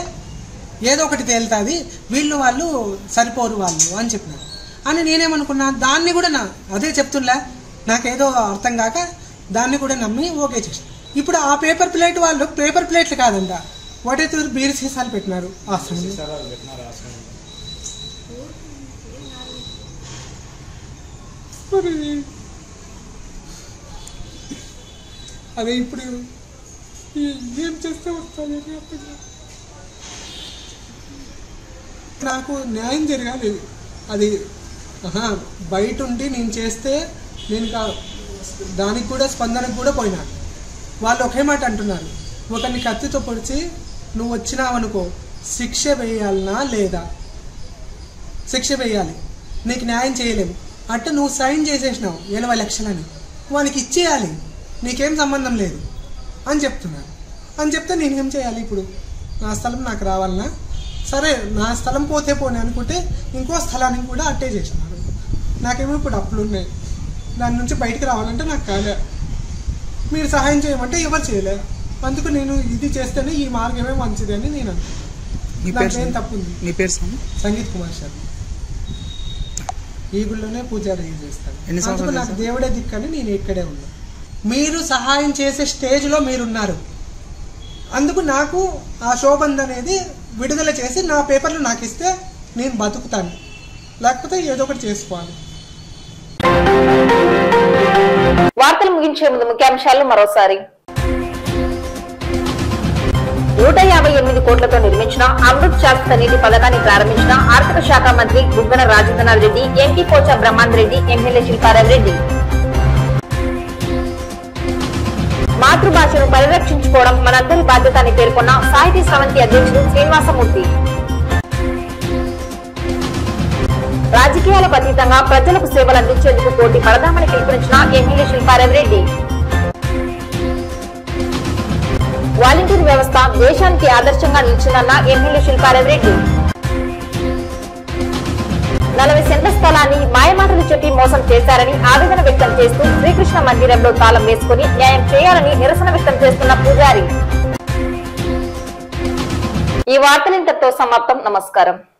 ఏదో ఒకటి తేలుతుంది, వీళ్ళు వాళ్ళు సరిపోరు వాళ్ళు అని చెప్పినారు. అని నేనేమనుకున్నా, దాన్ని కూడా నా అదే చెప్తున్నా, నాకేదో అర్థం కాక దాన్ని కూడా నమ్మి ఓకే చేసిన. ఇప్పుడు ఆ పేపర్ ప్లేట్ వాళ్ళు పేపర్ ప్లేట్లు కాదంట, వాటైతే బీర్ సీసాలు పెట్టినారు ఆశ్రమం. అదే ఇప్పుడు ఏం చేస్తే వస్తుంది, నాకు న్యాయం జరగాలి. అది ఆహా, బయట ఉండి నేను చేస్తే నేను కా దానికి కూడా స్పందనకు కూడా పోయినా. వాళ్ళు ఒకే మాట అంటున్నారు, ఒకరిని కత్తితో పొడిచి నువ్వు వచ్చినావనుకో శిక్ష వేయాలనా లేదా, శిక్ష వేయాలి, నీకు న్యాయం చేయలేము. అట్ట నువ్వు సైన్ చేసేసినావు ఎనభై లక్షలని, వాళ్ళకి ఇచ్చేయాలి, నీకేం సంబంధం లేదు అని చెప్తున్నారు. అని చెప్తే నేనేం చేయాలి? ఇప్పుడు నా స్థలం నాకు రావాలన్నా, సరే నా స్థలం పోతే పోనీ అనుకుంటే ఇంకో స్థలానికి కూడా అట్టే చేసినారు. నాకేమో ఇప్పుడు అప్పులు ఉన్నాయి, దాని నుంచి బయటికి రావాలంటే నాకు కాలే, మీరు సహాయం చేయమంటే ఎవరు చేయలేరు. అందుకు నేను ఇది చేస్తేనే ఈ మార్గమే మంచిది అని నేను అనుకుంటున్నాను. ఏం తప్పు ఉంది? మీ పేరు స్వామి? సంగీత్ కుమార్ శర్మ. ఈ గుళ్ళోనే పూజారి చేస్తాను. ఎన్ని సంవత్సరాలు అందుకు నాకు దేవుడే దిక్కని నేను ఇక్కడే ఉన్నా. మీరు సహాయం చేసే స్టేజ్లో మీరున్నారు, అందుకు నాకు ఆ శోబంద్ అనేది విడుదల చేసి నా పేపర్లు నాకు ఇస్తే నేను బతుకుతాను, లేకపోతే ఏదో ఒకటి చేసుకోవాలి. వార్తలు ముగించే ముందు ముఖ్యాంశాలు మరోసారి. నూట యాభై ఎనిమిది కోట్లతో నిర్మించిన అమృత్ శాశ్వత నీటి పథకాన్ని ప్రారంభించిన ఆర్థిక శాఖ మంత్రి బుగ్గన రాజేంద్రనాథ్ రెడ్డి, ఎంపీ పోచా బ్రహ్మానంద రెడ్డి, ఎమ్మెల్యే శిల్పారావు రెడ్డి. మాతృభాషను పరిరక్షించుకోవడం మనందరి బాధ్యత అని పేర్కొన్న సాహితీ స్రవంతి అధ్యక్షుడు శ్రీనివాసమూర్తి. రాజకీయాలకు అతీతంగా ప్రజలకు సేవలు అందించేందుకు పోటీ పడదామని పిలుపునిచ్చిన ఎమ్మెల్యే శిల్పారావు రెడ్డి. వాలంటీర్ వ్యవస్థ దేశానికి ఆదర్శంగా నిలిచిందన్న ఎమ్మెల్యే శిల్పారావు రెడ్డి. నలభై సెంట్ల స్థలాన్ని మాయమాటలు చెప్పి మోసం చేశారని ఆవేదన వ్యక్తం చేస్తూ శ్రీకృష్ణ మందిరంలో తాళం వేసుకుని న్యాయం చేయాలని నిరసన వ్యక్తం చేస్తున్న పూజారి. ఈ వార్తలు ఇంతటితో సమాప్తం. నమస్కారం.